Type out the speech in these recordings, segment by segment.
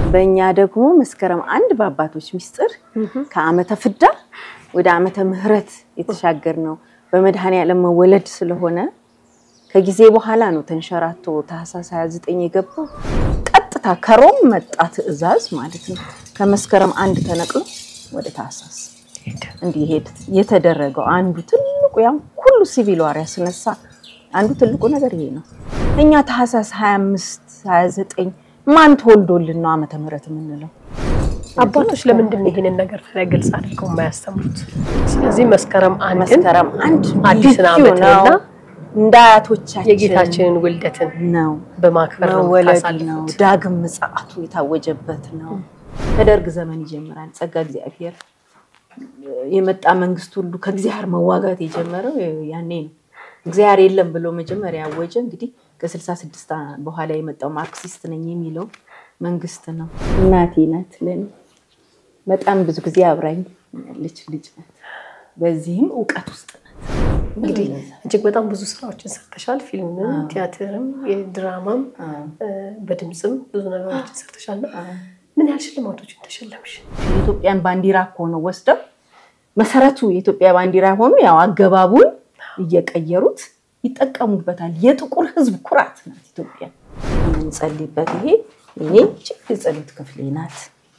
በእኛ ደግሞ መስከረም አንድ በአባቶች ሚስጥር ከዓመተ ፍዳ ወደ ዓመተ ምህረት የተሻገር ነው በመድኃኔዓለም መወለድ ስለሆነ ከጊዜ በኋላ ነው ተንሸራቶ ታህሳስ 29 የገባው ቀጥታ ከሮም መጣ ትዕዛዝ ማለት ነው ከመስከረም አንድ ተነቅሎ ወደ ታህሳስ እንዲሄድ የተደረገው አንዱ ትልቁ ያው ሁሉ ሲቪል ዋር ያስነሳ አንዱ ትልቁ ነገር ይሄ ነው እኛ ታህሳስ 25 29 ማን ተወልዶልን ነው ዓመተ ምህረት ምንለው አባቶች ለምንድን ነው ይሄንን ነገር ግልጽ አድርገው የማያስተምሩት ስለዚህ መስከረም አንድ አዲስ ዓመትና እንዳያቶቻችን የጌታችንን ውልደትን ነው በማክበር ነው ዳግም ምጽአቱ የታወጀበት ነው ከደርግ ዘመን ይጀምራል ጸጋ እግዚአብሔር የመጣ መንግስት ሁሉ ከእግዚአብሔር መዋጋት የጀመረው ያኔ ነው እግዚአብሔር የለም ብሎ መጀመሪያ ያወጀ እንግዲህ ከ66 በኋላ የመጣው ማርክሲስት ነኝ የሚለው መንግስት ነው እናቴ ናት ለኔ በጣም ብዙ ጊዜ አብራኝ ልጅ ናት በዚህም ዕውቀት ውስጥ ናት እንግዲህ እጅግ በጣም ብዙ ስራዎችን ሰርተሻል ፊልምም ቲያትርም የድራማም በድምጽም ብዙ ነገሮችን ሰርተሻልና ምን ያህል ሽልማቶችን ተሸለምሽ የኢትዮጵያን ባንዲራ ሆኖ ወስደው መሰረቱ የኢትዮጵያ ባንዲራ ሆኖ ያው አገባቡን እየቀየሩት ይጠቀሙበታል የጥቁር ህዝብ ኩራት ናት ኢትዮጵያ እንጸልይበት ይሄ ጸሎት ክፍሌ ናት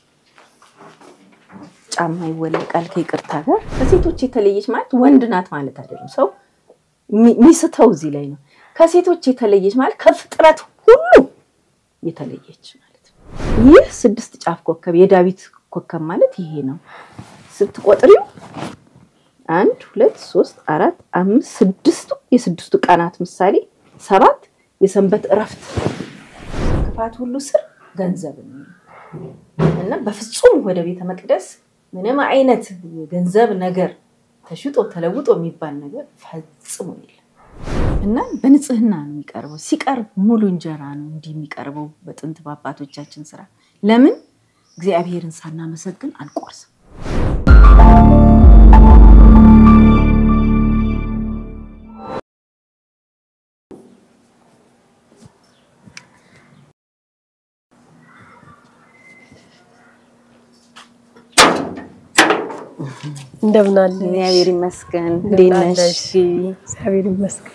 ጫማ ይወለቃል ከይቅርታ ጋር ከሴቶች የተለየች ማለት ወንድ ናት ማለት አይደለም ሰው ሚስተው እዚህ ላይ ነው ከሴቶች የተለየች ማለት ከፍጥረት ሁሉ የተለየች ማለት ነው ይህ 6 ጫፍ ኮከብ የዳዊት ኮከብ ማለት ይሄ ነው ስትቆጥሪው 1 2 3 4 5 6 የስድስቱ ቀናት ምሳሌ 7 የሰንበት ዕረፍት ክፋት ሁሉ ስር ገንዘብ ነው እና በፍጹም ወደ ቤተ መቅደስ ምንም አይነት ገንዘብ ነገር ተሽጦ ተለውጦ የሚባል ነገር ፈጽሞ የለም እና በንጽህና ነው የሚቀርበው ሲቀርብ ሙሉ እንጀራ ነው እንዲህ የሚቀርበው በጥንት አባቶቻችን ስራ ለምን እግዚአብሔርን ሳናመሰግን አንቆርስም እንደምናል እግዚአብሔር ይመስገን ዲነሽ እግዚአብሔር ይመስገን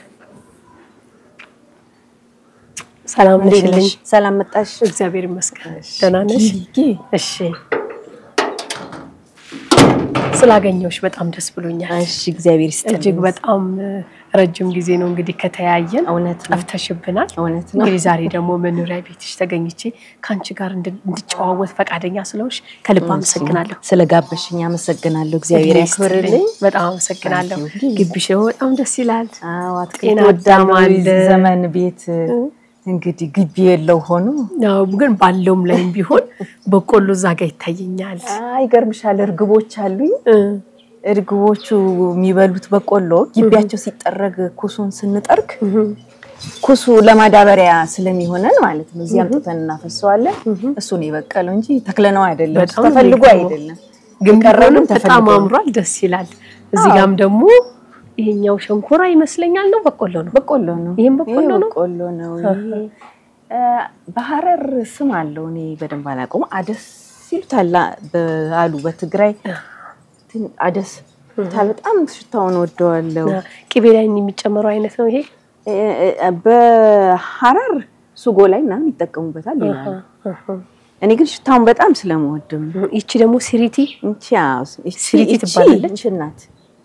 ሰላም ነሽ ሰላም መጣሽ እግዚአብሔር ይመስገን ደህና ነሽ እሺ ስላገኘሁሽ በጣም ደስ ብሎኛል እሺ እግዚአብሔር ይስጥልኝ እጅግ በጣም ረጅም ጊዜ ነው እንግዲህ ከተያየን አፍተሽብናል እንግዲህ ዛሬ ደግሞ መኖሪያ ቤትሽ ተገኝቼ ካንቺ ጋር እንድጫወት ፈቃደኛ ስለሆንሽ ከልብ አመሰግናለሁ ስለጋበሽኝ አመሰግናለሁ እግዚአብሔር ያክብርልኝ በጣም አመሰግናለሁ ግቢሽ በጣም ደስ ይላል አዎ አትቀይወዳማል ዘመን ቤት እንግዲህ ግቢ የለው ሆኖ ነው ግን ባለውም ላይም ቢሆን በቆሎ ዛጋ ይታየኛል አይገርምሻል እርግቦች አሉኝ እርግቦቹ የሚበሉት በቆሎ ግቢያቸው ሲጠረግ ኩሱን ስንጠርግ ኩሱ ለማዳበሪያ ስለሚሆነን ማለት ነው እዚያም ተናፈሰዋለን እሱ ነው ይበቀለው እንጂ ተክለነው አይደለም ተፈልጎ አይደለም ግን ቀረንም በጣም አምሯል ደስ ይላል እዚህ ጋም ደግሞ ይሄኛው ሸንኮራ ይመስለኛል ነው በቆሎ ነው ይሄም በቆሎ ነው በሐረር ስም አለው እኔ በደንብ አላውቅም አደስ ይሉታል በአሉ በትግራይ አደስ በጣም ሽታውን ወደዋለው ቅቤ ላይ የሚጨመረው አይነት ነው ይሄ በሐረር ሱጎ ላይ እና ይተቀሙበታል ይላል እኔ ግን ሽታውን በጣም ስለምወደው ይቺ ደግሞ ሲሪቲ ሲሪቲ ትባላለች እናት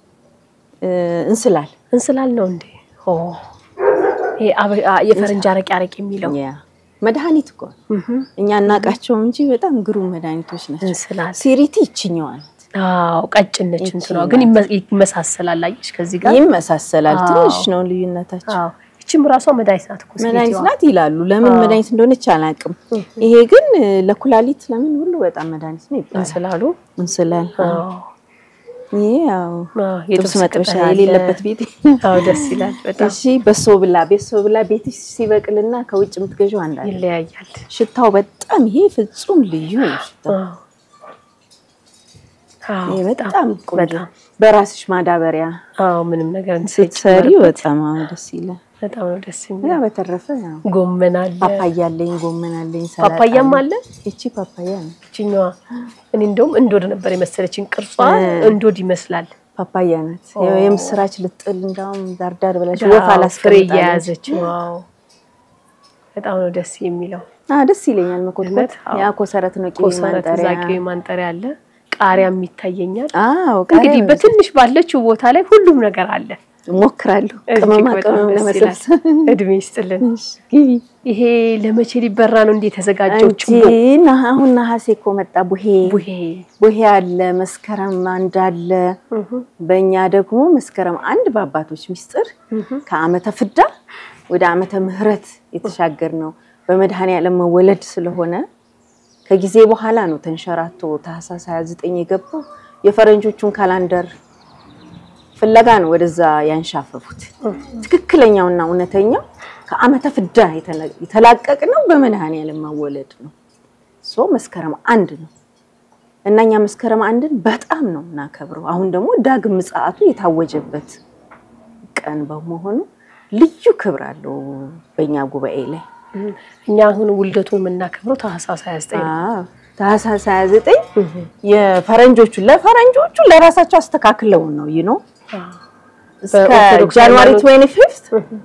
እንስላል ነው እንዴ ይሄ የፈረንጅ አረቂ የሚለው መድኃኒት እኮ እኛ እናቃቸው እንጂ በጣም ግሩም መድኃኒቶች ናቸው ሲሪቲ ይችኛዋል አው ቀጭነች እንትነው ግን ይመሳሰላል አይሽ ከዚህ ጋር ይመሳሰላል ትንሽ ነው ልዩነታቸው አው እቺም ራሷ መድኃኒት ናት እኮ መድኃኒት ናት ይላሉ ለምን መድኃኒት እንደሆነች አላውቅም ይሄ ግን ለኩላሊት ለምን ሁሉ በጣም መድኃኒት ነው ይባላል እንስላል ያው የጥብስ መጥበሻ የሌለበት ቤት አው ደስ ይላል በጣም እሺ በሶ ብላ ቤትሽ ሲበቅልና ከውጭ ምትገዢው አንድ ይለያያል ሽታው በጣም ይሄ ፍጹም ልዩ ነው ሽታው ይሄ በጣም በራስሽ ማዳበሪያ ምንም ነገር እንሰሪ በጣም ደስ ይላል በጣም ነው ደስ የሚለው ያ በተረፈ ያው ጎመን አለ ፓፓያ አለኝ ሰላጣ ፓፓያም አለ እቺ ፓፓያ ነው እቺኛዋ እኔ እንደውም እንዶድ ነበር የመሰለችኝ ቅርጿ እንዶድ ይመስላል ፓፓያ ናት የምስራች ልጥል እንዳውም ዳርዳር ብለሽ ወፍ አላስቀምጣለች ያዘች ዋው በጣም ነው ደስ የሚለው ደስ ይለኛል መኮትኮት ያ ኮሰረት ነው ቂው ማንጠሪያ አለ ቃሪያም ይታየኛል እንግዲህ በትንሽ ባለችው ቦታ ላይ ሁሉም ነገር አለ ሞክራለሁ ቅመማ ለመሰብሰብ እድሜ ይስጥልን ይሄ ለመቼ ሊበራ ነው እንዴ ተዘጋጀው ጭቦ አሁን ነሐሴ መጣ ቡሄ አለ መስከረም አንድ አለ በእኛ ደግሞ መስከረም አንድ በአባቶች ሚስጥር ከዓመተ ፍዳ ወደ ዓመተ ምህረት የተሻገር ነው በመድኃኔ ዓለም መወለድ ስለሆነ ከጊዜ በኋላ ነው ተንሸራቶ ታህሳስ 29 የገባው የፈረንጆቹን ካላንደር ፍለጋ ነው ወደዛ ያንሻፈፉት ትክክለኛውና እውነተኛው ከዓመተ ፍዳ የተላቀቅ ነው በመድኃኔ ዓለም መወለድ ነው መስከረም አንድ ነው እናኛ መስከረም አንድን በጣም ነው እናከብረው አሁን ደግሞ ዳግም ምጽአቱ የታወጀበት ቀን በመሆኑ ልዩ ክብር አለው በእኛ ጉባኤ ላይ እኛ አሁን ውልደቱን የምናከብረው ታህሳስ 29 ታህሳስ 29 የፈረንጆቹ ለራሳቸው አስተካክለው ነው ጃንዋሪ 25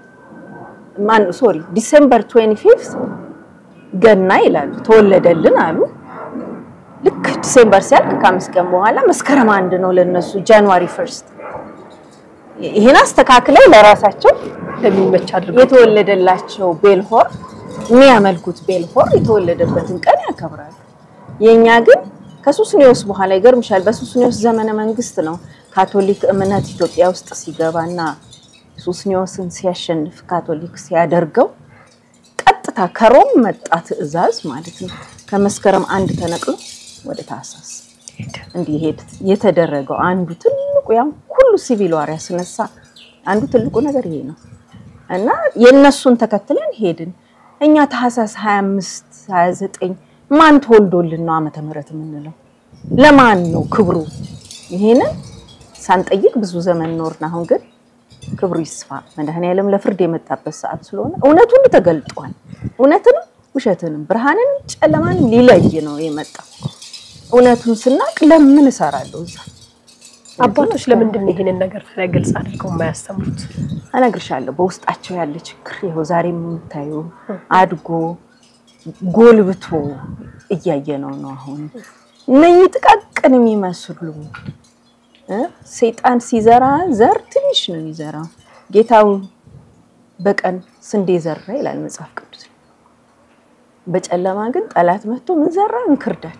ዲሴምበር 25 ገና ይላሉ ተወለደልን አሉ ልክ ዲሴምበር ሲያልቅ ከአምስት ቀን በኋላ መስከረም አንድ ነው ለነሱ ጃንዋሪ 1 ይሄን አስተካክለው ለራሳቸው ለሚመች አድርገው የተወለደላቸው ቤልሆር የሚያመልኩት ቤልሆር የተወለደበትን ቀን ያከብራሉ የኛ ግን ከሱስኒዮስ በኋላ ይገርምሻል በሱስኒዮስ ዘመነ መንግስት ነው ካቶሊክ እምነት ኢትዮጵያ ውስጥ ሲገባና ሱስኒዮስን ሲያሸንፍ ካቶሊክ ሲያደርገው ቀጥታ ከሮም መጣ ትዕዛዝ ማለት ነው ከመስከረም አንድ ተነቅሎ ወደ ታህሳስ እንዲሄድ የተደረገው አንዱ ትልቁ ያን ሁሉ ሲቪል ዋር ያስነሳ አንዱ ትልቁ ነገር ይሄ ነው እና የነሱን ተከትለን ሄድን እኛ ታህሳስ 25 29 ማን ተወልዶልን ነው ዓመተ ምህረት ምንለው ለማን ነው ክብሩ ይሄንን ሳንጠይቅ ብዙ ዘመን ኖርና አሁን ግን ክብሩ ይስፋ መድኃኔ ዓለም ለፍርድ የመጣበት ሰዓት ስለሆነ እውነቱን ተገልጧል እውነትን ውሸትንም ብርሃንን ጨለማን ሊለይ ነው የመጣው እውነቱን ስናቅ ለምን እሰራለሁ እዛ አባቶች ለምንድን ነው ይሄንን ነገር ግልጽ አድርገው የማያስተምሩት አነግርሻለሁ በውስጣቸው ያለ ችግር ይሄው ዛሬ የምታዩ አድጎ ጎልብቶ እያየነው ነው አሁን ነኝ ጥቃቅን የሚመስሉ ሰይጣን ሲዘራ ዘር ትንሽ ነው የሚዘራው ጌታው በቀን ስንዴ ዘራ ይላል መጽሐፍ ቅዱስ በጨለማ ግን ጠላት መጥቶ ምን ዘራ እንክርዳድ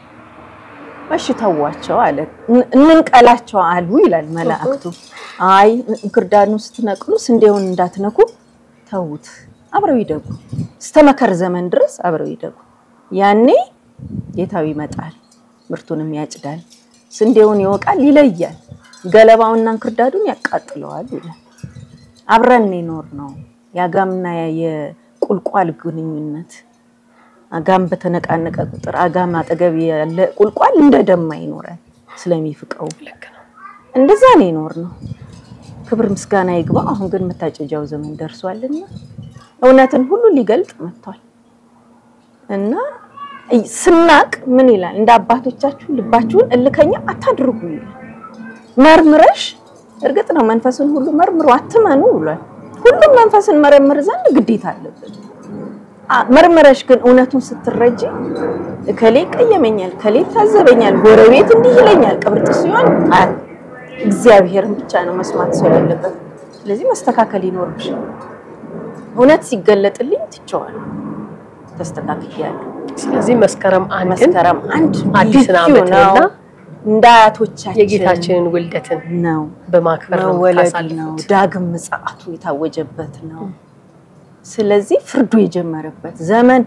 በሽታዋቸው አለ እንንቀላቸው አሉ ይላል መላእክቱ አይ እንክርዳዱን ስትነቅሉ ስንዴውን እንዳትነኩ ተውት አብረው ይደጉ ስተመከር ዘመን ድረስ አብረው ይደጉ ያኔ ጌታው ይመጣል ምርቱንም ያጭዳል ስንዴውን ይወቃል ይለያል ገለባውና እንክርዳዱን ያቃጥለዋል ይላል አብረን ይኖር ነው ያጋምና የቁልቋል ግንኙነት አጋም በተነቃነቀ ቁጥር አጋም አጠገብ ያለ ቁልቋል እንደደማ ይኖራል ስለሚፍቀው እንደዛ ነው ይኖር ነው ክብር ምስጋና ይግባ አሁን ግን መታጨጃው ዘመን ደርሷልና እውነትን ሁሉ ሊገልጥ መጥቷል እና ስናቅ ምን ይላል እንደ አባቶቻችሁ ልባችሁን እልከኛ አታድርጉ መርምረሽ እርግጥ ነው መንፈስን ሁሉ መርምሩ አትመኑ ብሏል ሁሉም መንፈስን መርምር ዘንድ ግዴታ አለበት መርምረሽ ግን እውነቱን ስትረጂ ከሌ ቀየመኛል ከሌ ታዘበኛል ጎረቤት እንዲህ ይለኛል ቅብርጥስ ይሆን እግዚአብሔርን ብቻ ነው መስማት ሰው ያለበት ስለዚህ መስተካከል ይኖርብሻል እውነት ሲገለጥልኝ ትቸዋለሁ ተስተካክያለሁ ስለዚህ መስከረም አንድ አዲስ ዓመትና እንዳያቶቻችን የጌታችንን ውልደትን ነው በማክበር ነው ዳግም ምጽአቱ የታወጀበት ነው ስለዚህ ፍርዱ የጀመረበት ዘመን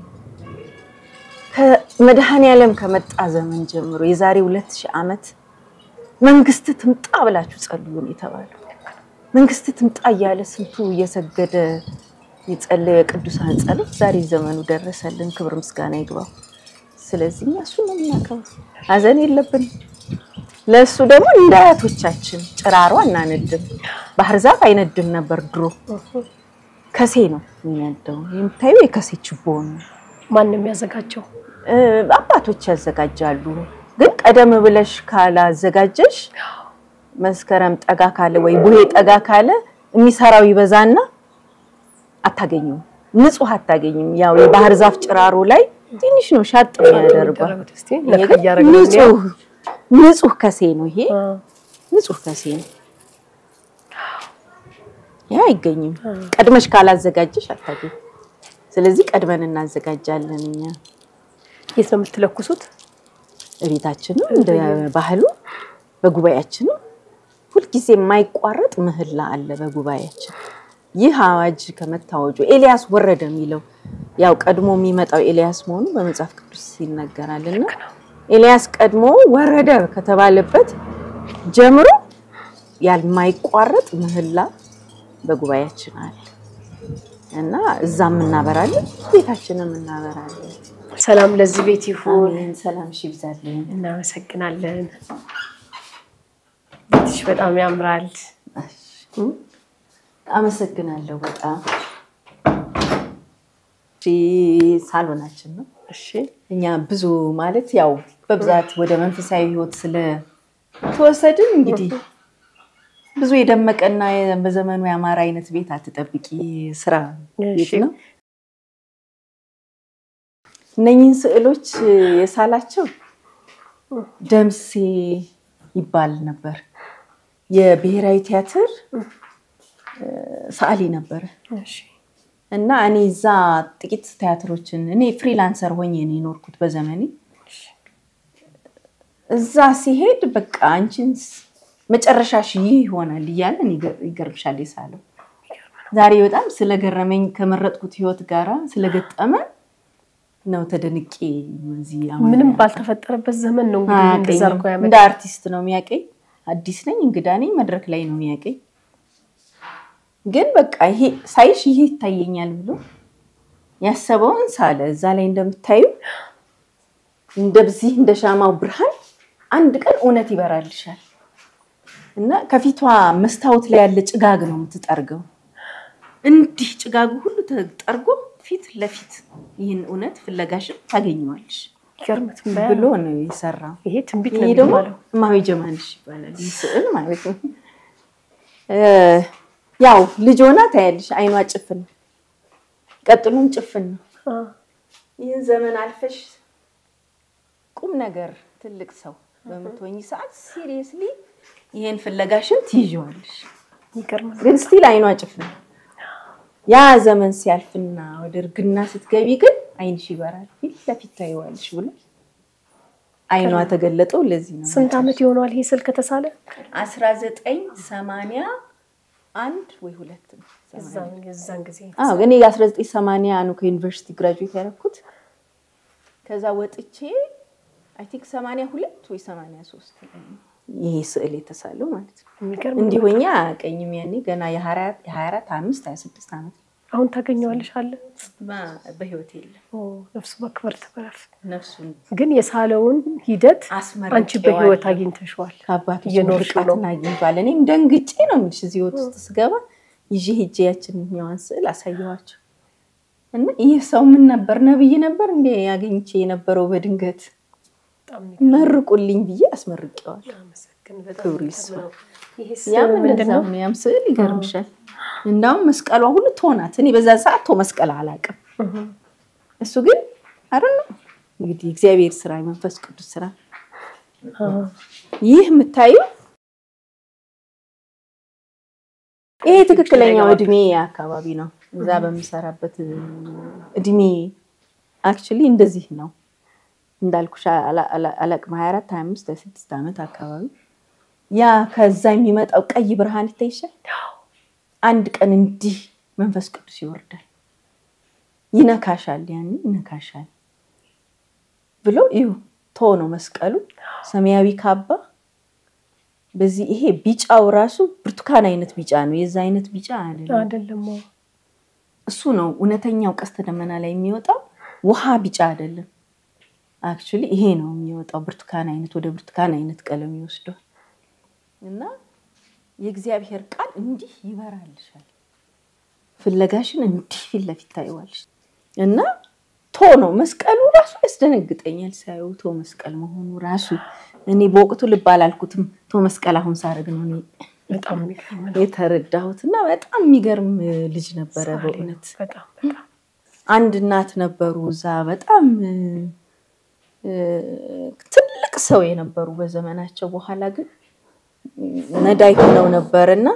ከመድኃኔ ዓለም ከመጣ ዘመን ጀምሮ የዛሬ 2000 ዓመት መንግስት ትምጣ ብላችሁ ጸልዩ ነው የተባለው መንግስት ትምጣ ያለ ስንቱ እየሰገደ የጸለየ ቅዱሳን ጸሎት ዛሬ ዘመኑ ደረሰልን ክብር ምስጋና ይግባው ስለዚህ እሱ ነው የሚያከብረው አዘን የለብን ለሱ ደግሞ እንዳያቶቻችን ጭራሮ አናነድም ባህር ዛፍ አይነድም ነበር ድሮ ከሴ ነው የሚነደው የምታዩ የከሴ ችቦ ነው ማን ነው የሚያዘጋጀው አባቶች ያዘጋጃሉ ግን ቀደም ብለሽ ካላዘጋጀሽ መስከረም ጠጋ ካለ ወይ ቡሄ ጠጋ ካለ የሚሰራው ይበዛና አታገኙም ንጹህ አታገኙም ያው የባህር ዛፍ ጭራሮ ላይ ትንሽ ነው ሻጥ ያደርጋል ንጹህ ከሴ ነው ይሄ ንጹህ ከሴ ነው ያ አይገኝም ቀድመሽ ካላዘጋጀሽ አታገኝ ስለዚህ ቀድመን እናዘጋጃለን እኛ የት ነው የምትለኩሱት እቤታችን ነው እንደ ባህሉ በጉባኤያችን ሁሉ ጊዜ የማይቋረጥ ምህላ አለ በጉባኤያችን ይህ አዋጅ ከመታወጁ ኤልያስ ወረደ የሚለው ያው ቀድሞ የሚመጣው ኤልያስ መሆኑ በመጽሐፍ ቅዱስ ይነገራልና ኤልያስ ቀድሞ ወረደ ከተባለበት ጀምሮ ያልማይቋረጥ ምህላ በጉባኤያችን አለ እና እዛም እናበራለን ቤታችንም እናበራለን ሰላም ለዚህ ቤት ይሁን ሰላም ይብዛልን እናመሰግናለን ቤትሽ በጣም ያምራል አመሰግናለሁ በጣም ሳሎናችን ነው እሺ እኛ ብዙ ማለት ያው በብዛት ወደ መንፈሳዊ ህይወት ስለ ተወሰድን እንግዲህ ብዙ የደመቀና በዘመኑ ያማረ አይነት ቤት አትጠብቂ ስራ ቤት ነው እነኚህን ስዕሎች የሳላቸው ደምሴ ይባል ነበር የብሔራዊ ቲያትር ሰዓሊ ነበር እሺ እና እኔ ዛ ጥቂት ቲያትሮችን እኔ ፍሪላንሰር ሆኜ ነው የኖርኩት በዘመኔ እዛ ሲሄድ በቃ አንቺን መጨረሻሽ ይሆናል ይያል እኔ ይገርምሻል ይሳለው ዛሬ በጣም ስለገረመኝ ከመረጥኩት ህይወት ጋራ ስለገጠመ ነው ተደንቄ እዚህ ምንም ባልተፈጠረበት ዘመን ነው እንግዲህ እንደዛርኩ ያመጣ እንደ አርቲስት ነው የሚያቀኝ አዲስ ነኝ እንግዳ ነኝ መድረክ ላይ ነው የሚያቀኝ ግን በቃ ይሄ ሳይሽ ይሄ ይታየኛል ብሎ ያሰበውን ሳለ እዛ ላይ እንደምታዩ እንደዚህ እንደሻማው ብርሃን አንድ ቀን ኡነት ይበራልሻል እና ከፊቷ መስታወት ላይ ያለ ጭጋግ ነው የምትጠርገው እንዲህ ጭጋጉ ሁሉ ተጠርጎ ፊት ለፊት ይሄን ኡነት ፍለጋሽ ታገኙዋለሽ ይገርምት ብሎ ነው ይሰራው ይሄ ትንቢት ነው የሚባለው ማዊ ጀማንሽ ይባላል ይስል ማለት ነው ያው ልጆና ታያለሽ አይኗ ጭፍን ቀጥሉም ጭፍን ነው ይሄን ዘመን አልፈሽ ቁም ነገር ትልቅ ሰው በመቶኝ ሰዓት ሲሪየስሊ ይሄን ፍለጋሽን ትይጂዋለሽ ይገርማል ግን ስቲል አይኗ ጭፍን ያ ዘመን ሲያልፍና ወደ እርግና ስትገቢ ግን አይንሽ ይበራል ፊት ለፊት ታይዋለሽ ብሎ አይኗ ተገለጠው ለዚህ ነው ስንት አመት ይሆናል ይሄ ስልክ ተሳለ 1980 አንድ ወይ ሁለት ነው እዛን ጊዜ ግን 1980 ነው ከዩኒቨርሲቲ ግራጁዌት ያደረኩት ከዛ ወጥቼ አይ ቲንክ 82 ወይ 83 ይሄ ስዕል የተሳለው ማለት ነው የሚገርም እንዲሆኛ አቀኝም ያኔ ገና የ24 5 26 አመት አሁን ታገኘዋለሽ አለ በህይወት የለም ነፍሱ በክብር ተበረፍ ነፍሱን ግን የሳለውን ሂደት አስመርቄዋለሁ አንቺ በህይወት አግኝተሽዋል አባቱ የኖርሽውን አግኝቷል እኔም ደንግጬ ነው ምንሽ እዚህ ውስጥ ስገባ ይዤ ሄጄ ያችንኛዋን ስዕል አሳየዋቸው እና ይሄ ሰው ምን ነበር ነብይ ነበር እንዴ ያገኝቼ የነበረው በድንገት መርቁልኝ ብዬ አስመርቄዋለሁ አመሰግን በጣም ክብሪስ ይሄስ ምንድነው ያም ስዕል ይገርምሻል እንዳው መስቀሏ ሁሉ ተሆናት እኔ በዛ ሰዓት ተው መስቀል አላቀም እሱ ግን አይደል እንግዲህ እግዚአብሔር ስራ መንፈስ ቅዱስ ስራ ይህ ምታዩ ይሄ ትክክለኛው እድሜ አካባቢ ነው እዛ በመሰራበት እድሜ አክቹሊ እንደዚህ ነው እንዳልኩሽ አላቅም 24 25 26 አመት አካባቢ ያ ከዛ የሚመጣው ቀይ ብርሃን ይታይሻል አንድ ቀን እንዲህ መንፈስ ቅዱስ ይወርዳል ይነካሻል ያኔ ይነካሻል ብሎ እዩ ቶኖ መስቀሉ ሰማያዊ ካባ በዚህ ይሄ ቢጫው ራሱ ብርቱካን አይነት ቢጫ ነው የዛ አይነት ቢጫ አይደለም እሱ ነው እውነተኛው ቀስተ ደመና ላይ የሚወጣው ውሃ ቢጫ አይደለም አክቹሊ ይሄ ነው የሚወጣው ብርቱካን አይነት ወደ ብርቱካን አይነት ቀለም ይወስደው እና የእግዚአብሔር ቃል እንዲህ ይበራልሻል ፍለጋሽን እንዲህ ፊት ለፊት ታይዋለሽ እና ቶ ነው መስቀሉ ራሱ ያስደነግጠኛል ሳይው ቶ መስቀል መሆኑ ራሱ እኔ በወቅቱ ልብ አላልኩትም ቶ መስቀል አሁን ሳረግ ነው እኔ በጣም የሚገርም ነው የተረዳሁትና በጣም የሚገርም ልጅ ነበረ በእውነት በጣም አንድ እናት ነበሩ እዛ በጣም ትልቅ ሰው የነበሩ በዘመናቸው በኋላ ግን ነዳይ ሆነው ነበርና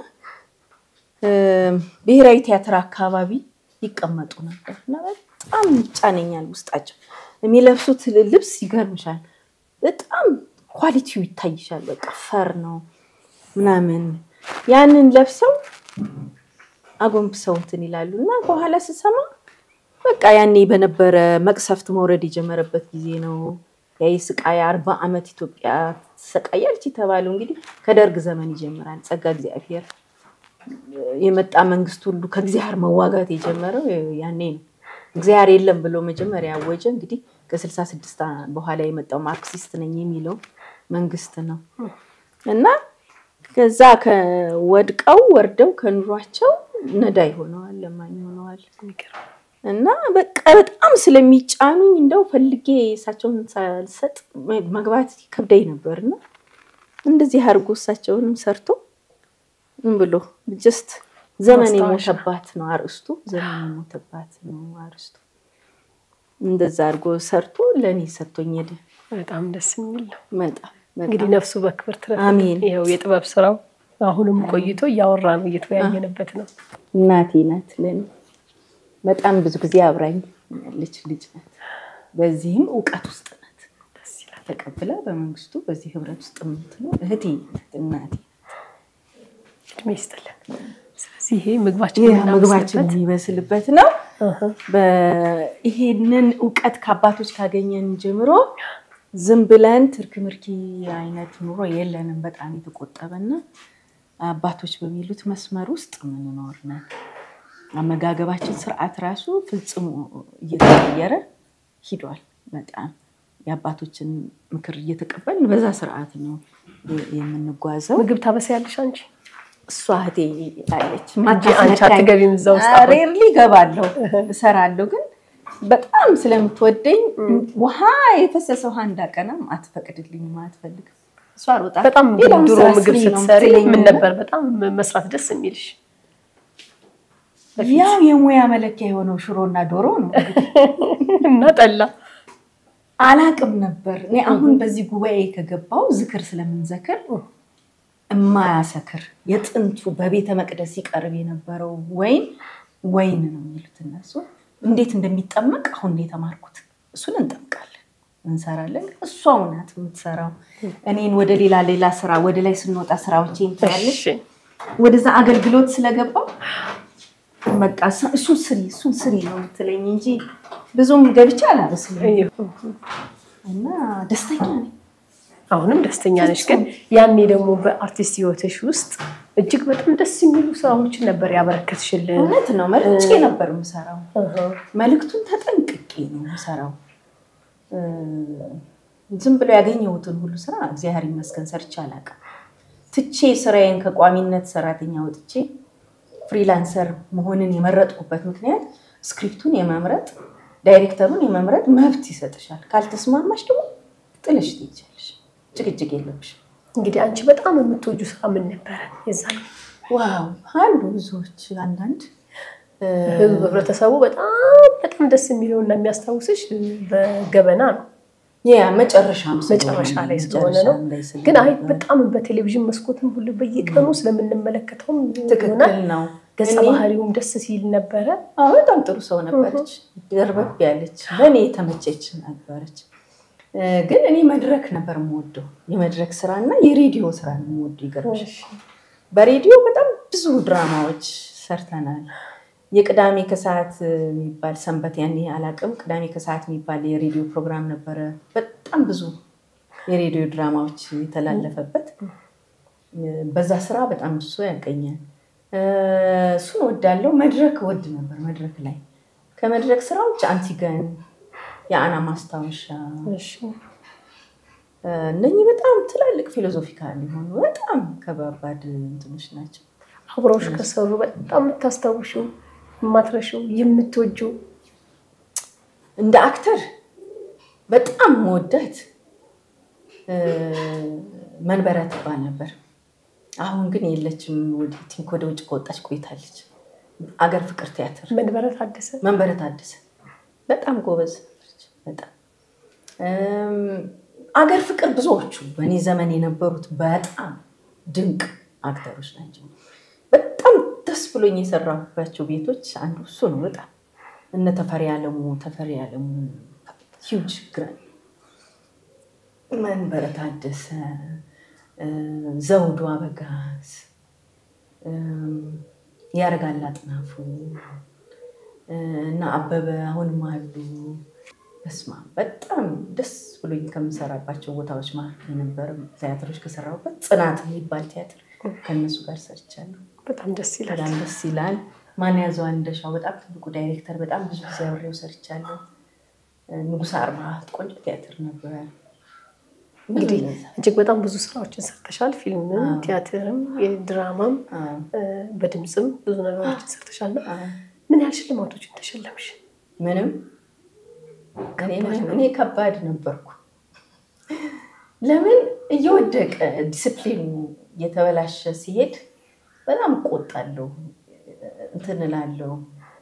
ብሔራዊ ቲያትር አካባቢ ይቀመጡ ነበርና በጣም ጫነኛል ውስጣቸው የሚለብሱት ልብስ ይገርምሻል በጣም ኳሊቲው ይታይሻል በቃ ፈር ነው ምናምን ያንን ለብሰው አጎንብሰው እንትን ይላሉና በኋላ ሲሰማ በቃ ያኔ በነበረ መቅሰፍት መውረድ የጀመረበት ጊዜ ነው ያይስቃይ 40 አመት ኢትዮጵያ ተሰቃያለች ተባለው እንግዲህ ከደርግ ዘመን ይጀምራል ጸጋ እግዚአብሔር የመጣ መንግስት ሁሉ ከእግዚአብሔር መዋጋት የጀመረው ያኔ ነው እግዚአብሔር የለም ብሎ መጀመሪያ ያወጀ እንግዲህ ከ66 በኋላ የመጣው ማርክሲስት ነኝ የሚለው መንግስት ነው እና ከዛ ከወድቀው ወርደው ከኑሯቸው ነዳይ ሆነዋል ለማኝ ሆነዋል እና በቃ በጣም ስለሚጫኑኝ እንደው ፈልጌ እሳቸውን ሳልሰጥ መግባት ይከብደኝ ነበርና እንደዚህ አርጎ እሳቸውንም ሰርቶ ምን ብሎ just ዘመን የሞተባት ነው አርስቱ ዘመን የሞተባት ነው አርስቱ እንደዛ አርጎ ሰርቶ ለኔ ሰጥቶኝ ሄደ በጣም ደስ የሚል ነው በጣም እንግዲህ ነፍሱ በክብር ትረፍ አሜን ይሄው የጥበብ ስራው አሁንም ቆይቶ ያወራ ነው እየተወያየንበት ነው እናቴ ናት ለኔ በጣም ብዙ ጊዜ አብራኝ ያለች ልጅ ናት በዚህም ዕውቀት ውስጥ ናት ደስ ይላል ተቀብላ በመንግስቱ በዚህ ህብረት ውስጥ ነው እህቴ እናቴ እድሜ ይስጥልን ስለዚህ ይሄ ምግባችን የሚበስልበት ነው በይሄንን ዕውቀት ከአባቶች ካገኘን ጀምሮ ዝም ብለን ትርክምርኪ አይነት ኑሮ የለንም በጣም የተቆጠበና አባቶች በሚሉት መስመር ውስጥ ምን ኖርና አመጋገባችን ስርዓት ራሱ ፍጹም እየተቀየረ ሂዷል በጣም የአባቶችን ምክር እየተቀበልን በዛ ስርዓት ነው የምንጓዘው ምግብ ታበሳያለሽ አንቺ ሷህቴ አለች ማጂ አንቺ አትገቢም እዛው ሬርሊ ገባለሁ እሰራለሁ ግን በጣም ስለምትወደኝ ውሃ የፈሰሰው አንዳቀናም አትፈቅድልኝም አትፈልግ እሷ ሮጣ በጣም ድሮ ምግብ ስትሰሪ ምን ነበር በጣም መስራት ደስ የሚልሽ ያው የሙያ መለኪያ የሆነው ሽሮና ዶሮ ነው እና ጠላ አላቅም ነበር እኔ አሁን በዚህ ጉባኤ ከገባው ዝክር ስለምንዘክር እማያሰክር የጥንቱ በቤተ መቅደስ ይቀርብ የነበረው ወይን ነው የሚሉት እነሱ እንዴት እንደሚጠመቅ አሁን ነው የተማርኩት እሱን እንጠምቃለን እንሰራለን እሷው ናት የምትሰራው እኔን ወደ ሌላ ስራ ወደ ላይ ስንወጣ ስራዎቼን ታያለሽ ወደዛ አገልግሎት ስለገባው በቃ እሱን ስሪ ነው የምትለኝ እንጂ ብዙም ገብቻ አላበስልም እና ደስተኛ ነኝ አሁንም ደስተኛ ነሽ ግን ያኔ ደግሞ በአርቲስት ህይወትሽ ውስጥ እጅግ በጣም ደስ የሚሉ ስራዎችን ነበር ያበረከትሽልን እውነት ነው መልጬ ነበር የምሰራው መልክቱን ተጠንቅቄ ነው የምሰራው ዝም ብሎ ያገኘሁትን ሁሉ ስራ እግዚአብሔር ይመስገን ሰርቻ አላውቅም ትቼ ስራዬን ከቋሚነት ሰራተኛ ወጥቼ ፍሪላንሰር መሆንን የመረጥኩበት ምክንያት ስክሪፕቱን የመምረጥ ዳይሬክተሩን የመምረጥ መብት ይሰጥሻል ካልተስማማሽ ደግሞ ጥለሽ ትይቻለሽ ጭቅጭቅ የለብሽ እንግዲህ አንቺ በጣም የምትወጁ ስራ ምን ነበር የዛን ዋው አንዱ ብዙዎች አንዳንድ ህብረተሰቡ በጣም ደስ የሚለውና የሚያስታውስሽ በገበና ነው ያ መጨረሻ ላይ ስለሆነ ነው ግን አይ በጣም በቴሌቪዥን መስኮትም ሁሉ በየቀኑ ስለምንመለከተው ትክክል ነው ገጸ ባህሪውም ደስ ሲል ነበር አዎ በጣም ጥሩ ሰው ነበረች ደርበብ ያለች ለኔ ተመቸች ነበረች ግን እኔ መድረክ ነበር የምወደው የመድረክ ስራና የሬዲዮ ስራ ነው የምወደው ይገርምሽ በሬዲዮ በጣም ብዙ ድራማዎች ሰርተናል የቅዳሜ ከሰዓት የሚባል ሰንበት ያኔ አላቅም ቅዳሜ ከሰዓት የሚባል የሬዲዮ ፕሮግራም ነበር በጣም ብዙ የሬዲዮ ድራማዎች የተላለፈበት በዛ ስራ በጣም ብዙ ያቀኛል እሱን ወዳለው መድረክ ወድ ነበር መድረክ ላይ ከመድረክ ስራዎች አንቲገን ያና ማስታወሻ እሺ እነኚህ በጣም ትላልቅ ፊሎሶፊካል የሆኑ በጣም ከባባድ እንትኖች ናቸው አብሮሽ ከሰሩ በጣም ተስተውሹ ማትረሺው የምትወጂው እንደ አክተር በጣም ወደት መንበረ ትባል ነበር አሁን ግን የለችም ወደ ውጭ ከወጣች ቆይታለች አገር ፍቅር ቲያትር መንበረ ታደሰ በጣም ጎበዝ በጣም አገር ፍቅር ብዙዎቹ በእኔ ዘመን የነበሩት በጣም ድንቅ አክተሮች ናቸው በጣም ደስ ብሎኝ የሰራሁባቸው ቤቶች አንዱ እሱ ነው በጣም እነ ተፈሪ ዓለሙ ሂውጅ ግራንድ መንበረ ታደሰ ዘውዱ አበጋዝ ያረጋል አጥናፉ እና አበበ አሁንም አሉ በስማ በጣም ደስ ብሎኝ ከምሰራባቸው ቦታዎች ማለት ነበር ቲያትሮች ከሰራሁበት ጽናት የሚባል ቲያትር ከነሱ ጋር ሰርቻለሁ በጣም ደስ ይላል ማን ያዘው እንደሻው በጣም ትልቁ ዳይሬክተር በጣም ብዙ ጊዜ አብሬው ሰርቻለሁ ንጉስ አርማ ቆንጆ ቲያትር ነበር እንግዲህ እጅግ በጣም ብዙ ስራዎችን ሰርተሻል ፊልምም ቲያትርም የድራማም በድምጽም ብዙ ነገሮችን ሰርተሻል ምን ያህል ሽልማቶችን ተሸለምሽ ምንም እኔ ከባድ ነበርኩ ለምን እየወደቀ ዲሲፕሊን የተበላሸ ሲሄድ በጣም ቆጣለሁ እንትንላለሁ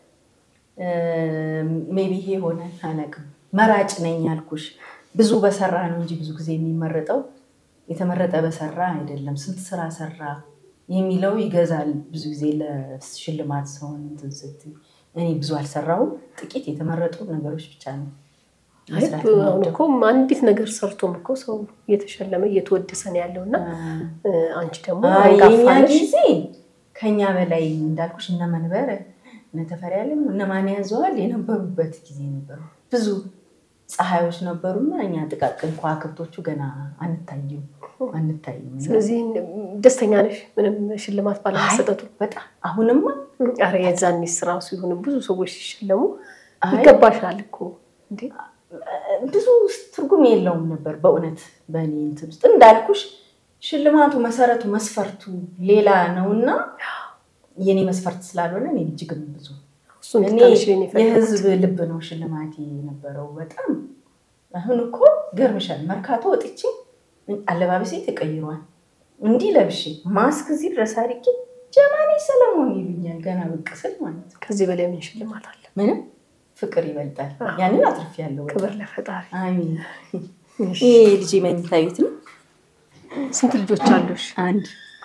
ሜቢ ይሄ ሆነ አላቅም መራጭ ነኝ ያልኩሽ ብዙ በሰራ ነው እንጂ ብዙ ጊዜ የሚመረጠው የተመረጠ በሰራ አይደለም ስንት ስራ ሰራ የሚለው ይገዛል ብዙ ጊዜ ለሽልማት ሰውን እንትንስት እኔ ብዙ አልሰራው ጥቂት የተመረጡ ነገሮች ብቻ ነው እኮ አንዲት ነገር ሰርቶም እኮ ሰው እየተሸለመ እየተወደሰ ነው ያለውና አንቺ ደግሞ አንጋፋለሽ ከኛ በላይ እንዳልኩሽ እነ መንበረ እነ ተፈሪ ዓለሙ እነ ማን ያዘዋል የነበሩበት ጊዜ ነበር ብዙ ፀሐዮች ነበሩና እኛ ጥቃቅን ኳክብቶቹ ገና አንታዩም ስለዚህ ደስተኛ ነሽ ምንም ሽልማት ባለመሰጠቱ በጣም አሁንማ አረ የዛን ስራው ሲሆን ብዙ ሰዎች ሲሸለሙ ይገባሻል እኮ እንዴ ብዙ ትርጉም የለውም ነበር በእውነት በእኔ እንትን ውስጥ እንዳልኩሽ ሽልማቱ መሰረቱ መስፈርቱ ሌላ ነውና የኔ መስፈርት ስላልሆነ እኔ እጅግም ብዙ እኔ የህዝብ ልብ ነው ሽልማቴ የነበረው በጣም አሁን እኮ ገርምሻል መርካቶ ወጥቼ አለባበሴ ተቀይሯል እንዲህ ለብሼ ማስክ እዚህ ድረስ አድርጌ ጀማኔ ሰለሞን ይሉኛል ገና በቅስል ማለት ከዚህ በላይ ምን ሽልማት አለ ምንም ፍቅር ይበልጣል ያንን አትርፊያለሁ ክብር ለፈጣሪ አሜን ይሄ ልጅ መኝታ ቤት ነው ስንት ልጆች አሉሽ አንድ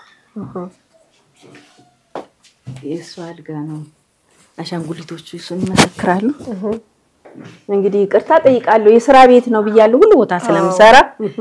የሷ አልጋ ነው አሻንጉሊቶቹ እሱን መሰክራሉ እንግዲህ ይቅርታ ጠይቃለሁ የሥራ ቤት ነው ብያለሁ ሁሉ ቦታ ስለምሰራ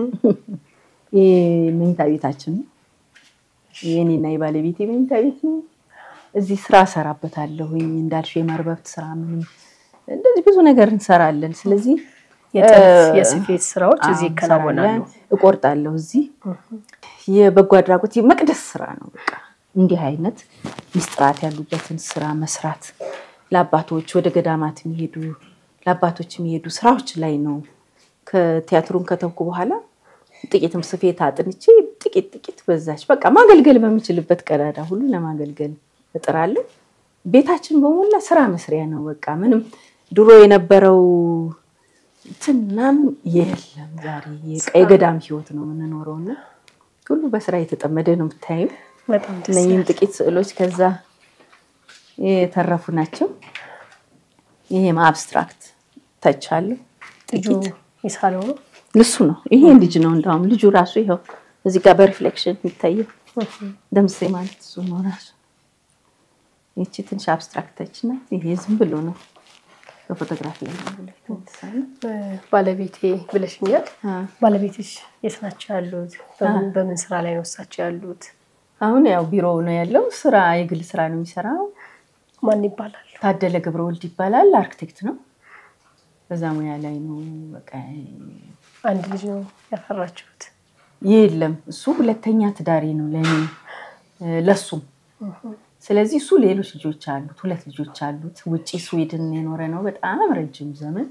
መኝታ ቤታችን የኔና የባለቤቴ መኝታ ቤት ነው እዚህ ስራ ሰራበታለሁኝ እንዳልሽ የማርበብት ስራ ምንም እንደዚህ ብዙ ነገር እንሰራለን ስለዚህ የስፌት ስራዎች እዚህ ከናወናሉ እቆርጣለሁ እዚህ የበጎ አድራጎት መቅደስ ስራ ነው በቃ እንዲህ አይነት ሚስጥራት ያሉበትን ስራ መስራት ለአባቶች ወደ ገዳማት የሚሄዱ ለአባቶች የሚሄዱ ስራዎች ላይ ነው ከቲያትሩን ከተውኩ በኋላ ጥቂትም ስፌት አጥንቼ ጥቂት በዛች በቃ ማገልገል በሚችልበት ቀዳዳ ሁሉ ለማገልገል እጥራለሁ ቤታችን በሙላ ስራ መስሪያ ነው በቃ ምንም ድሮ የነበረው ትናም የለም ዛሬ የገዳም ህይወት ነው የምንኖረውና ሁሉ በስራ የተጠመደ ነው ብታዩ በጣም ደስ ነኝም ጥቂት ስዕሎች ከዛ የተረፉ ናቸው ይሄም አብስትራክት ተቻለ ጥቂት ይሳለው ነው ልሱ ነው ይሄ ልጅ ነው እንዳውም ልጁ ራሱ ይሄው እዚህ ጋር በሪፍሌክሽን የሚታየው ደምሴ ማለት እሱ ነው ራሱ እቺ ትንሽ አብስትራክት ተችና ይሄ ዝም ብሎ ነው በፎቶግራፊ ላይ ነው ባለቤቴ ብለሽኛል ባለቤትሽ የስናቸው ያሉት በምን ስራ ላይ ነው እሳቸው ያሉት አሁን ያው ቢሮ ነው ያለው ስራ የግል ስራ ነው የሚሰራው ማን ይባላል ታደለ ገብረወልድ ይባላል አርክቴክት ነው በዛ ሙያ ላይ ነው በቃ አንድ ልጅ ነው ያፈራችሁት የለም እሱ ሁለተኛ ትዳሬ ነው ለኔ ለሱ ስለዚህ እሱ ሌሎች ልጆች አሉት ሁለት ልጆች አሉት ውጪ ስዊድን የኖረ ነው በጣም ረጅም ዘመን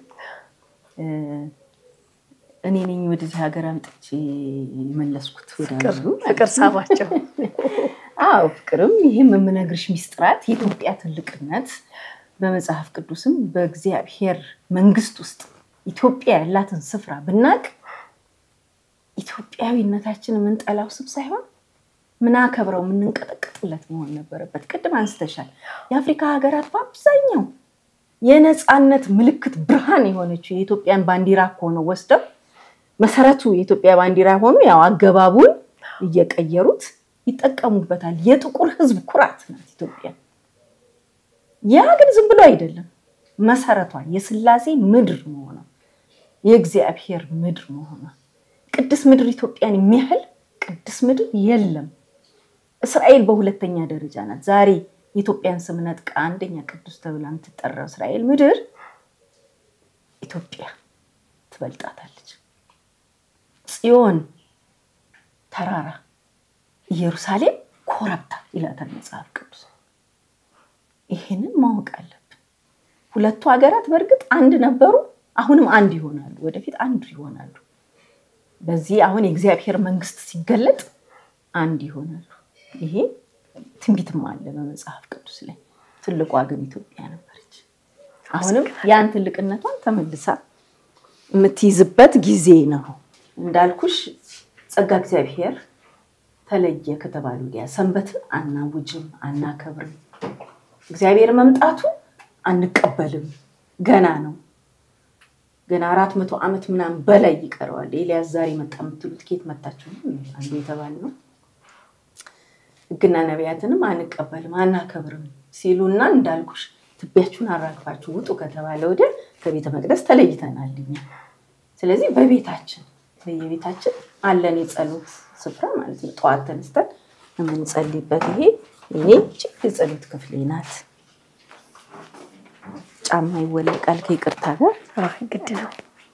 እኔ ነኝ ወደዚህ ሀገር አምጥቼ መለስኩት ወዳሉ ፍቅር ሳባቸው አዎ ፍቅርም ይሄም የምነግርሽ ሚስጥራት የኢትዮጵያ ትልቅነት በመጽሐፍ ቅዱስም በእግዚአብሔር መንግስት ውስጥ ኢትዮጵያ ያላትን ስፍራ ብናቅ ኢትዮጵያዊነታችን ምን ጠላው ስብ ሳይሆን ምን አከብረው ምን እንቀጠቀጥለት መሆን ነበረበት ቅድም አንስተሻል የአፍሪካ ሀገራት በአብዛኛው የነጻነት ምልክት ብርሃን የሆነችው የኢትዮጵያን ባንዲራ ሆኖ ወስደው መሰረቱ የኢትዮጵያ ባንዲራ ሆኖ ያው አገባቡን እየቀየሩት ይጠቀሙበታል የጥቁር ህዝብ ኩራት ናት ኢትዮጵያ ያ ግን ዝም ብሎ አይደለም መሰረቷ የስላሴ ምድር መሆኗ የእግዚአብሔር ምድር መሆኗ ቅድስ ምድር ኢትዮጵያን የሚያህል ቅድስ ምድር የለም እስራኤል በሁለተኛ ደረጃ ናት ዛሬ ኢትዮጵያን ስምነት አንደኛ ቅዱስ ተብላ የምትጠራው እስራኤል ምድር ኢትዮጵያ ትበልጣታለች ጽዮን ተራራ ኢየሩሳሌም ኮረብታ ይላታል መጽሐፍ ቅዱስ ይሄንን ማወቅ አለብን ሁለቱ ሀገራት በርግጥ አንድ ነበሩ አሁንም አንድ ይሆናሉ ወደፊት አንድ ይሆናሉ በዚህ አሁን የእግዚአብሔር መንግስት ሲገለጥ አንድ ይሆናሉ ይሄ ትንቢትም አለ በመጽሐፍ ቅዱስ ላይ ትልቋ ግን ኢትዮጵያ ነበረች አሁንም ያን ትልቅነቷን ተመልሳ የምትይዝበት ጊዜ ነው እንዳልኩሽ ጸጋ እግዚአብሔር ተለየ ከተባሉ ያ ሰንበትን አናውጅም አናከብርም እግዚአብሔር መምጣቱ አንቀበልም ገና ነው ገና 400 ዓመት ምናም በላይ ይቀርዋል ኤልያስ ዛሬ መጣ የምትሉት ኬት መጣችሁ አንዱ የተባለ ነው ግና ነቢያትንም አንቀበልም አናከብርም ሲሉና እንዳልኩሽ ትቢያችሁን አራግፋችሁ ውጡ ከተባለ ወደ ከቤተ መቅደስ ተለይተናልኛ ስለዚህ በቤታችን በየቤታችን አለን የጸሎት ስፍራ ማለት ነው ጧት ተነስተን የምንጸልይበት ይሄ የጸሎት ክፍሌ ናት ጫማ ይወለቃል ከይቅርታ ጋር ግድ ነው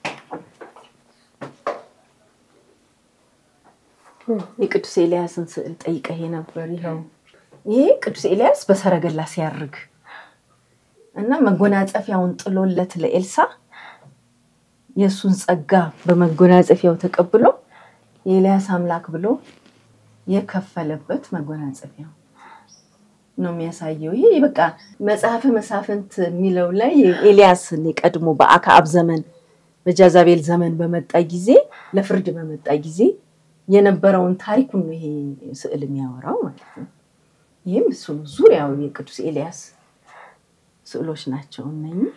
የቅዱስ ኤልያስን ስዕል ጠይቀህ ነበር ይሄ ቅዱስ ኤልያስ በሰረገላ ሲያርግ እና መጎናጸፊያውን ጥሎለት ለኤልሳ የሱን ጸጋ በመጎናጸፊያው ተቀብሎ የኤልያስ አምላክ ብሎ የከፈለበት መጎናጸፊያው ነው የሚያሳየው ይሄ በቃ መጽሐፈ መሳፍንት ሚለው ላይ ኤልያስ ለቀድሞ በአክዓብ ዘመን በጃዛቤል ዘመን በመጣ ጊዜ ለፍርድ በመጣ ጊዜ የነበረውን ታሪኩን ነው ይሄ ስዕል የሚያወራው ማለት ነው ይሄም እሱ ዙሪያው የቅዱስ ኤልያስ ስዕሎች ናቸው እነኚህ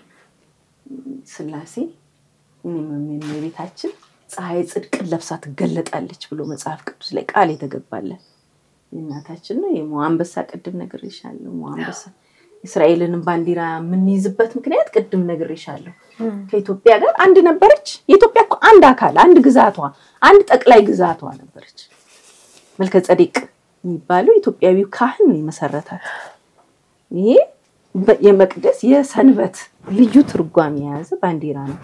ስላሴ እኔም የቤታችን ፀሐይ ጽድቅ ለብሳ ትገለጣለች ብሎ መጽሐፍ ቅዱስ ላይ ቃል የተገባለት እናታችን ነው የሞአንበሳ ቅድም ነግሬሻለሁ ሞአንበሳ እስራኤልን ባንዲራ ምን ይዝበት ምክንያት ቅድም ነግሬሻለሁ ከኢትዮጵያ ጋር አንድ ነበረች የኢትዮጵያ አንድ አካል አንድ ግዛቷ አንድ ጠቅላይ ግዛቷ ነበረች መልከ ጸዲቅ የሚባለው ኢትዮጵያዊው ካህን የመሰረታት ይሄ የመቅደስ የሰንበት ልዩ ትርጓሜ ያዘ ባንዲራ ነው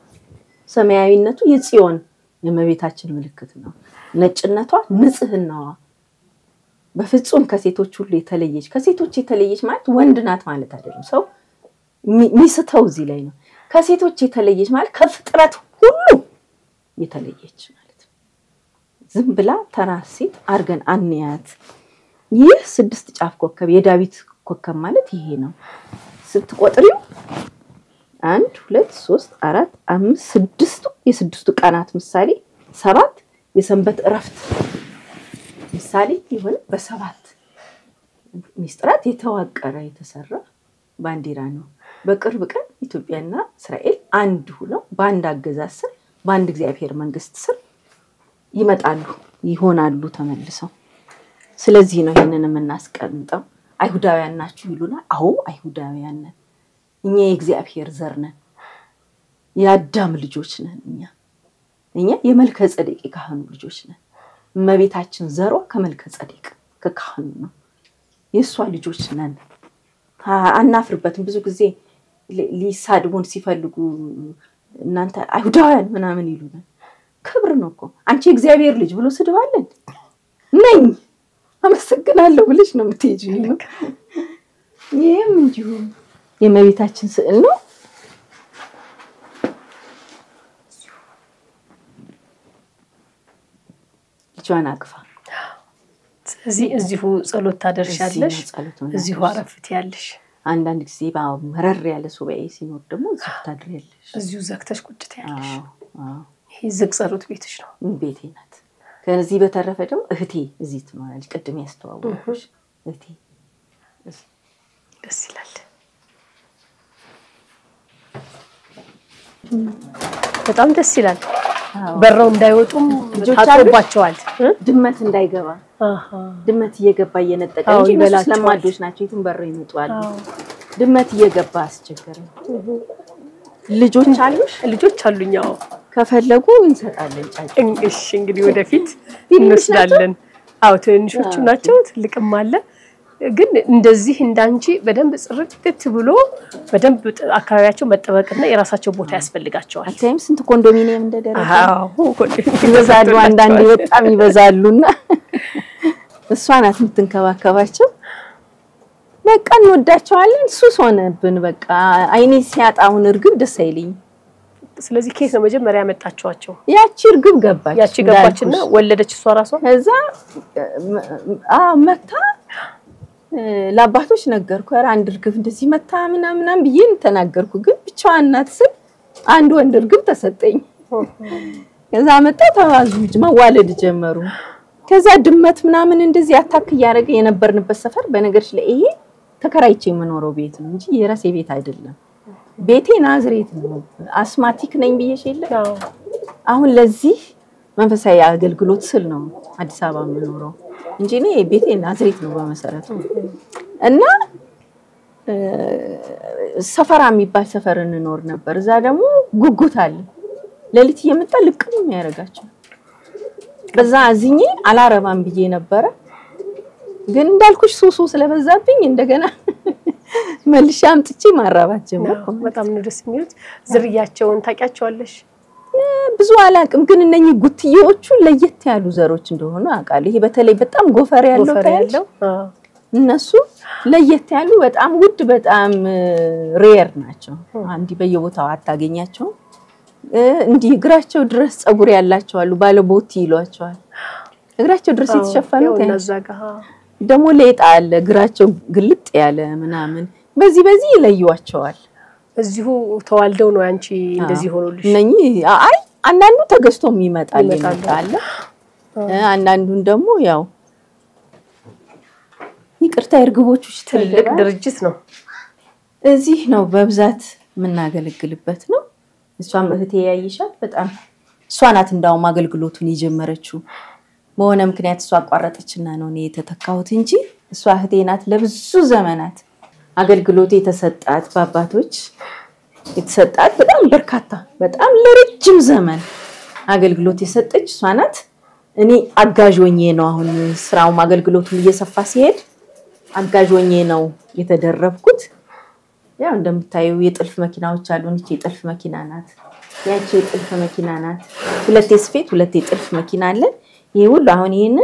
ሰማያዊነቱ የጽዮን የመቤታችን ምልክት ነው ነጭነቷ ንጽህናዋ በፍጹም ከሴቶች ሁሉ የተለየች ከሴቶች የተለየች ማለት ወንድ ናት ማለት አይደለም ሰው ሚስተው እዚህ ላይ ነው ከሴቶች የተለየች ማለት ከፍጥረት ሁሉ የተለየች ማለት ነው ዝም ብላ ተራሴት አርገን አንያት ይህ 6 ጫፍ ኮከብ የዳዊት ኮከብ ማለት ይሄ ነው ስትቆጥሪው 1 2 3 4 5 6 የስድስቱ ቀናት ምሳሌ 7 የሰንበት እረፍት ምሳሌ ይሁን በሰባት ሚስጥራት የተዋቀረ የተሰራ ባንዲራ ነው በቅርብ ቀን ኢትዮጵያና እስራኤል አንድ ሆነው ባንድ አገዛዝ ስር ባንድ እግዚአብሔር መንግስት ስር ይመጣሉ ይሆናሉ ተመልሰው ስለዚህ ነው ይሄንን እናስቀምጠው አይሁዳውያን ናችሁ ይሉና አዎ አይሁዳውያን ነን እኛ የእግዚአብሔር ዘር ነን የአዳም ልጆች ነን እኛ የመልከ ጸዴቅ ካህኑ ልጆች ነን መቤታችን ዘሯ ከመልከ ጸዴቅ ከካህኑ ነው የሷ ልጆች ነን አናፍርበትም ብዙ ጊዜ ሊሳድቡን ሲፈልጉ እናንተ አይሁዳውያን ምናምን ይሉናል ክብር ነው እኮ አንቺ እግዚአብሔር ልጅ ብሎ ስድባለን ነኝ አመሰግናለሁ ብለሽ ነው የምትሄጂው ይሄም እንዲሁ የመቤታችን ስዕል ነው ልጇን አቅፋ እዚሁ ጸሎት ታደርሻለሽ እዚሁ አረፍት ያለሽ አንዳንድ ጊዜ መረር ያለ ሱባኤ ሲኖር ደግሞ እዚሁ ታድሪያለሽ እዚሁ ዘግተሽ ቁጭት ያለሽ ይሄ ዝግ ጸሎት ቤትሽ ነው ቤቴ ናት ከዚህ በተረፈ ደግሞ እህቴ እዚህ ትኖራለች ቅድም ያስተዋወቅኩሽ እህቴ ደስ ይላል በጣም ደስ ይላል በረው እንዳይወጡም ታጥባቸዋል ድመት እንዳይገባ ድመት እየገባ እየነጠቀ እንጂ ስለማዶች ናቸው የቱን በረው ይመጣሉ ድመት እየገባ አስቸገረኝ ልጆች አሉኛው ከፈለጉ እንሰጣለን ጫጭ እሺ እንግዲህ ወደፊት እንወስዳለን አው ትንሾቹ ናቸው ትልቅም አለ ግን እንደዚህ እንዳንቺ በደንብ ጽርጥት ብሎ በደንብ አካባቢያቸው መጠበቅና የራሳቸው ቦታ ያስፈልጋቸዋል አታይም ስንት ኮንዶሚኒየም እንደደረሰ አዎ ይበዛሉ አንዳንዴ በጣም ይበዛሉና እሷ ናት የምትንከባከባቸው በቃ እንወዳቸዋለን ሱስ ሆነብን በቃ አይኔ ሲያጣውን እርግብ ደስ አይልኝ ስለዚህ ኬስ ነው መጀመሪያ ያመጣቸዋቸው ያቺ እርግብ ገባች ያቺ ገባችና ወለደች እሷ ራሷ እዛ መታ ለአባቶች ነገርኩ አረ አንድ እርግብ እንደዚህ መታ ምናምን ብዬን ተናገርኩ ግን ብቻዋን ናት ስል አንድ ወንድ እርግብ ተሰጠኝ ከዛ መጣ ተዋዙ ማዋለድ ጀመሩ ከዛ ድመት ምናምን እንደዚህ አታክ ያረገ የነበርንበት ሰፈር በነገርሽ ላይ ይሄ ተከራይቼ የምኖረው ቤት ነው እንጂ የራሴ ቤት አይደለም ቤቴ ናዝሬት ነው አስማቲክ ነኝ ብዬሽ የለ አሁን ለዚህ መንፈሳዊ አገልግሎት ስል ነው አዲስ አበባ የምኖረው እንጂ እኔ ቤቴ ናዝሬት ነው በመሰረቱ እና ሰፈራ የሚባል ሰፈር እንኖር ነበር እዛ ደግሞ ጉጉት አለ ለሊት እየመጣ ልቅም ያረጋቸው በዛ አዝኜ አላረባም ብዬ ነበር ግን እንዳልኩሽ ሱሱ ስለበዛብኝ እንደገና መልሼ አምጥቼ ማራባት ጀመርኩ በጣም ነው ደስ የሚሉት ዝርያቸውን ታቂያቸዋለሽ ብዙ አላቅም ግን እነኚህ ጉትዬዎቹ ለየት ያሉ ዘሮች እንደሆነ አቃለ ይሄ በተለይ በጣም ጎፈር ያለው እነሱ ለየት ያሉ በጣም ውድ በጣም ሬር ናቸው አንዲ በየቦታው አታገኛቸው እንዲ እግራቸው ድረስ ጸጉር ያላቸው አሉ ባለቦቲ ይሏቸዋል እግራቸው ድረስ የተሸፈኑ ተነዛጋ ደሞ ለይጣ አለ እግራቸው ግልጥ ያለ ምናምን በዚህ ይለዩዋቸዋል እዚሁ ተዋልደው ነው አንቺ እንደዚህ ሆኖልሽ ነኝ አይ አንዳንዱ ተገስቶም ይመጣል አንዳንዱን ደሞ ያው ይቅርታ እርግቦቹ ትልቅ ድርጅት ነው እዚህ ነው በብዛት ምናገለግልበት ነው እሷም እህቴ ያይሻት በጣም እሷ ናት እንዳው አገልግሎቱን የጀመረችው በሆነ ምክንያት እሷ አቋረጠችና ነው እኔ የተተካሁት እንጂ እሷ እህቴ ናት ለብዙ ዘመናት አገልግሎት የተሰጣት ባባቶች የተሰጣት በጣም በርካታ በጣም ለረጅም ዘመን አገልግሎት የሰጠች እሷ ናት እኔ አጋዥ ሆኜ ነው አሁን ስራው አገልግሎቱን እየሰፋ ሲሄድ አጋዥ ሆኜ ነው የተደረብኩት ያው እንደምታዩ የጥልፍ መኪናዎች አሉን እቺ የጥልፍ መኪና ናት ያቺ የጥልፍ መኪና ናት ሁለት ስፌት ሁለት የጥልፍ መኪና አለ ይሄ ሁሉ አሁን ይሄን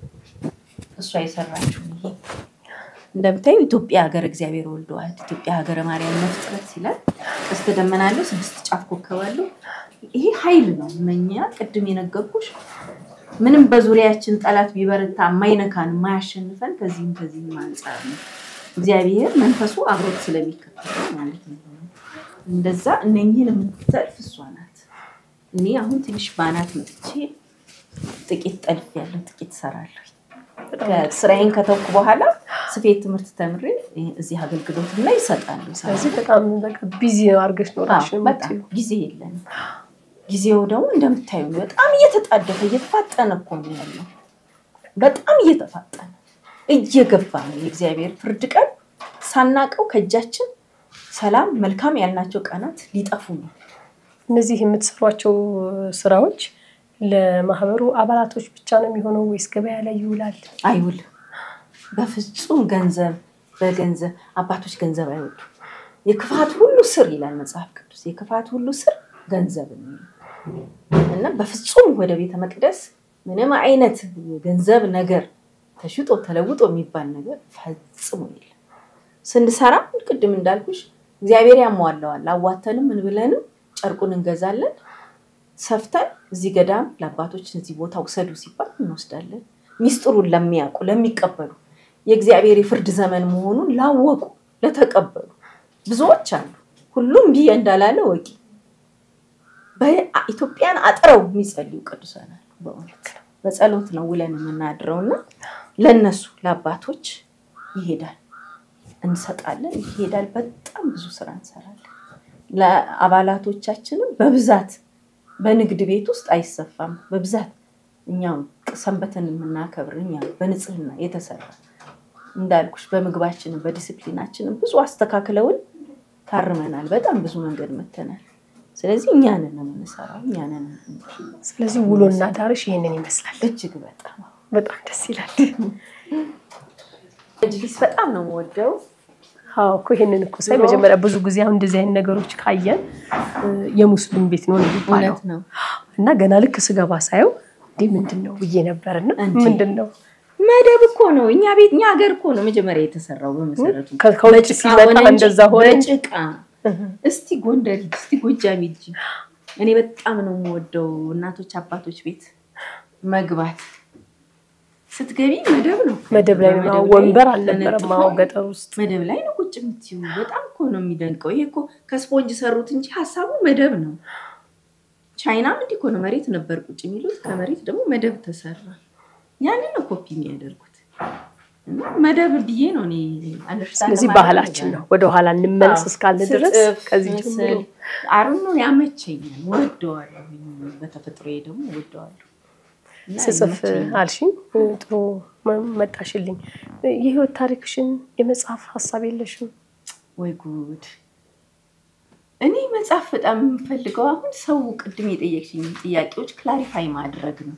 እሷ የሰራችው ይሄ እንደምታዩ ኢትዮጵያ ሀገር እግዚአብሔር ወልዷል ኢትዮጵያ ሀገር ማርያም መፍጥረት ሲላል አስተደመናለሁ ስድስት ጫፍ ኮከባለሁ ይሄ ኃይል ነው መኛ ቀድም የነገርኩሽ ምንም በዙሪያችን ጠላት ቢበረታ ማይነካን ማያሸንፈን ከዚህ ማንጻር ነው እግዚአብሔር መንፈሱ አብሮት ስለሚከተል ማለት ነው እንደዛ እነኚህን የምትጠልፍ እሷ ናት እኔ አሁን ትንሽ ባናት መጥቼ ጥቂት ጠልፍ ያለው ጥቂት ሰራለሁ ከስራዬን ከተውኩ በኋላ ስፌት ትምህርት ተምሬ እዚህ አገልግሎት ላይ ይሰጣሉ ስለዚህ በጣም በቃ ቢዚ አርገሽ ነው በጣም ጊዜ የለም ጊዜው ደግሞ እንደምታዩ በጣም እየተጣደፈ እየተፋጠነ እኮ ነው ያለው በጣም እየተፋጠነ እየገባ ነው የእግዚአብሔር ፍርድ ቀን ሳናቀው ከጃችን ሰላም መልካም ያልናቸው ቀናት ሊጠፉ ነው እነዚህ የምትሰሯቸው ስራዎች ለማህበሩ አባላቶች ብቻ ነው የሚሆነው ወይስ ገበያ ላይ ይውላል አይውል በፍጹም በገንዘብ አባቶች ገንዘብ አይወዱ የክፋት ሁሉ ስር ይላል መጽሐፍ ቅዱስ የክፋት ሁሉ ስር ገንዘብ ነው እና በፍጹም ወደ ቤተ መቅደስ ምንም አይነት ገንዘብ ነገር ተሽጦ ተለውጦ የሚባል ነገር ፈጽሞ የለም ስንሰራ ቅድም እንዳልኩሽ እግዚአብሔር ያሟላዋል አዋተንም ምን ብለንም ጨርቁን እንገዛለን ሰፍተን እዚህ ገዳም ለአባቶች እዚህ ቦታ ወሰዱ ሲባል እንወስዳለን ሚስጥሩን ለሚያውቁ ለሚቀበሉ የእግዚአብሔር የፍርድ ዘመን መሆኑን ላወቁ ለተቀበሉ ብዙዎች አሉ ሁሉም ቢየ እንዳላለ ወቂ በኢትዮጵያን አጥረው የሚጸልዩ ቅዱሳን አሉ በእውነት በጸሎት ነው ውለን የምናድረውና ለነሱ ለአባቶች ይሄዳል እንሰጣለን ይሄዳል በጣም ብዙ ስራ እንሰራለን ለአባላቶቻችንም በብዛት በንግድ ቤት ውስጥ አይሰፋም በብዛት እኛው ሰንበትን የምናከብርኛ በንጽህና የተሰራ እንዳልኩሽ በመግባችን በዲሲፕሊናችን ብዙ አስተካክለውን ታርመናል በጣም ብዙ መንገድ መተናል ስለዚህ እኛ ነን የምንሰራው እኛ ነን ስለዚህ ውሎና ዳርሽ ይሄንን ይመስላል እጅግ በጣም ደስ ይላል መጅሊስ በጣም ነው ወደው አዎ ይሄንን እኮ ሳይ መጀመሪያ ብዙ ጊዜ አሁን እንደዚህ አይነት ነገሮች ካየን የሙስሊም ቤት ነው የሚባለው እና ገና ልክ ስገባ ሳይው ምንድነው ብዬ ነበርና ምንድነው መደብ እኮ ነው እኛ ሀገር እኮ ነው መጀመሪያ የተሰራው በመሰረቱ ከውጭ ሲመጣ እንደዛ ሆነ በጭቃ እስቲ ጎንደር እስቲ ጎጃም ይጂ እኔ በጣም ነው የምወደው እናቶች አባቶች ቤት መግባት ስትገቢ መደብ ላይ ነው ወንበር አልነበረም ገጠር ውስጥ መደብ ላይ ነው ቁጭ የምትዩ በጣም እኮ ነው የሚደንቀው ይሄ እኮ ከስፖንጅ ሰሩት እንጂ ሐሳቡ መደብ ነው ቻይናም እንዲህ እኮ ነው መሬት ነበር ቁጭ የሚሉት ከመሬት ደግሞ መደብ ተሰራ ያንን ነው ኮፒ የሚያደርጉት እና መደብ ብዬ ነው እኔ አንደርስታንድ ስለዚህ ባህላችን ነው ወደ ኋላ እንመለስ እስካለ ድረስ ከዚህ ጀምሮ አሩኑ ያመቸኛል ወደዋለሁ በተፈጥሮዬ ደግሞ ወደዋለሁ ስጽፍ አልሽኝ ጥሩ መጣሽልኝ የህይወት ታሪክሽን የመጽሐፍ ሐሳብ የለሽም ወይ ጉድ እኔ መጽሐፍ በጣም ፈልገው አሁን ሰው ቅድም የጠየቅሽኝ ጥያቄዎች ክላሪፋይ ማድረግ ነው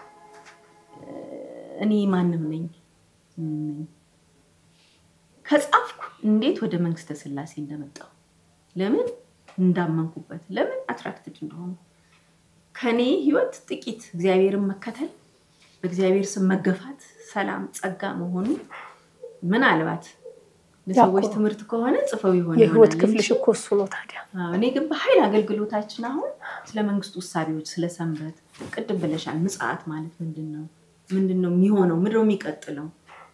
እኔ ማንንም ነኝ ከጻፍኩ እንዴት ወደ መንግስተ ስላሴ እንደመጣው ለምን እንዳመንኩበት ለምን አትራክትድ እንደሆነ ከኔ ህይወት ጥቂት እግዚአብሔርን መከተል በእግዚአብሔር ስም መገፋት ሰላም ጸጋ መሆኑ ምን አልባት ለሰዎች ትምህርት ከሆነ ጽፈው ይሆናል የህይወት ክፍልሽ እኮ እሱ ነው ታዲያ እኔ ግን በኃይል አገልግሎታችን አሁን ስለ መንግስቱ ሐሳቢዎች ስለ ሰንበት ቅድም ብለሻል ምጽአት ማለት ምንድነው የሚሆነው ምንድነው የሚቀጥለው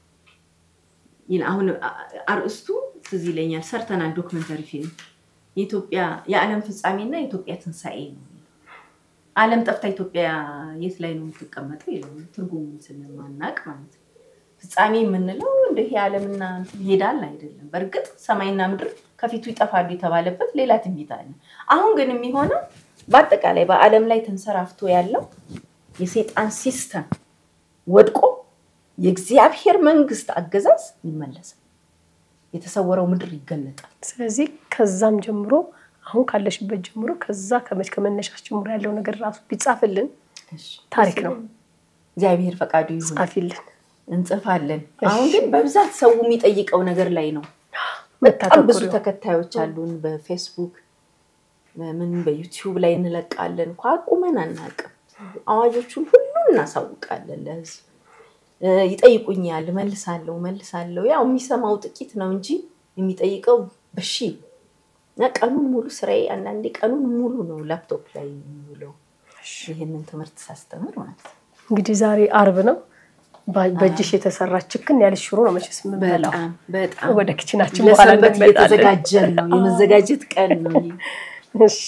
አሁን አርስቱ ትዝ ይለኛል ሰርተናል ዶክመንተሪ ፊልም የኢትዮጵያ የዓለም ፍጻሜና የኢትዮጵያ ትንሳኤ ነው ዓለም ጠፍታ ኢትዮጵያ የት ላይ ነው የምትቀመጠው ትርጉሙን ስለማናቅ ማለት ፍጻሜ የምንለው እንደ ዓለምና ይሄዳል አይደለም በርግጥ ሰማይና ምድር ከፊቱ ይጠፋሉ የተባለበት ሌላ ትንቢት አለ አሁን ግን የሚሆነው በአጠቃላይ በዓለም ላይ ተንሰራፍቶ ያለው የሰይጣን ሲስተም ወድቆ የእግዚአብሔር መንግስት አገዛዝ ይመለሳል የተሰወረው ምድር ይገለጣል ስለዚህ ከዛም ጀምሮ አሁን ካለሽበት ጀምሮ ከዛ ከመነሻሽ ጀምሮ ያለው ነገር ራሱ ቢጻፍልን ታሪክ ነው እግዚአብሔር ፈቃዱ ይሁን ጻፊልን እንጽፋለን አሁን ግን በብዛት ሰው የሚጠይቀው ነገር ላይ ነው በጣም ብዙ ተከታዮች አሉን በፌስቡክ ምን በዩቲዩብ ላይ እንለቃለን ቋቁመን አናውቅም አዋጆቹን ሁሉ እናሳውቃለን ለህዝብ ይጠይቁኛል መልሳለሁ ያው የሚሰማው ጥቂት ነው እንጂ የሚጠይቀው በሺ ቀኑን ሙሉ ስራዬ አንዳንዴ ቀኑን ሙሉ ነው ላፕቶፕ ላይ የሚውለው ይሄንን ትምህርት ሳስተምር ማለት እንግዲህ ዛሬ አርብ ነው በእጅሽ የተሰራ ችክን ያለ ሽሮ ነው መቼስ የምንበላው በጣም ወደ ኪችናችን በኋላ ተዘጋጀን ነው የመዘጋጀት ቀን ነው እሺ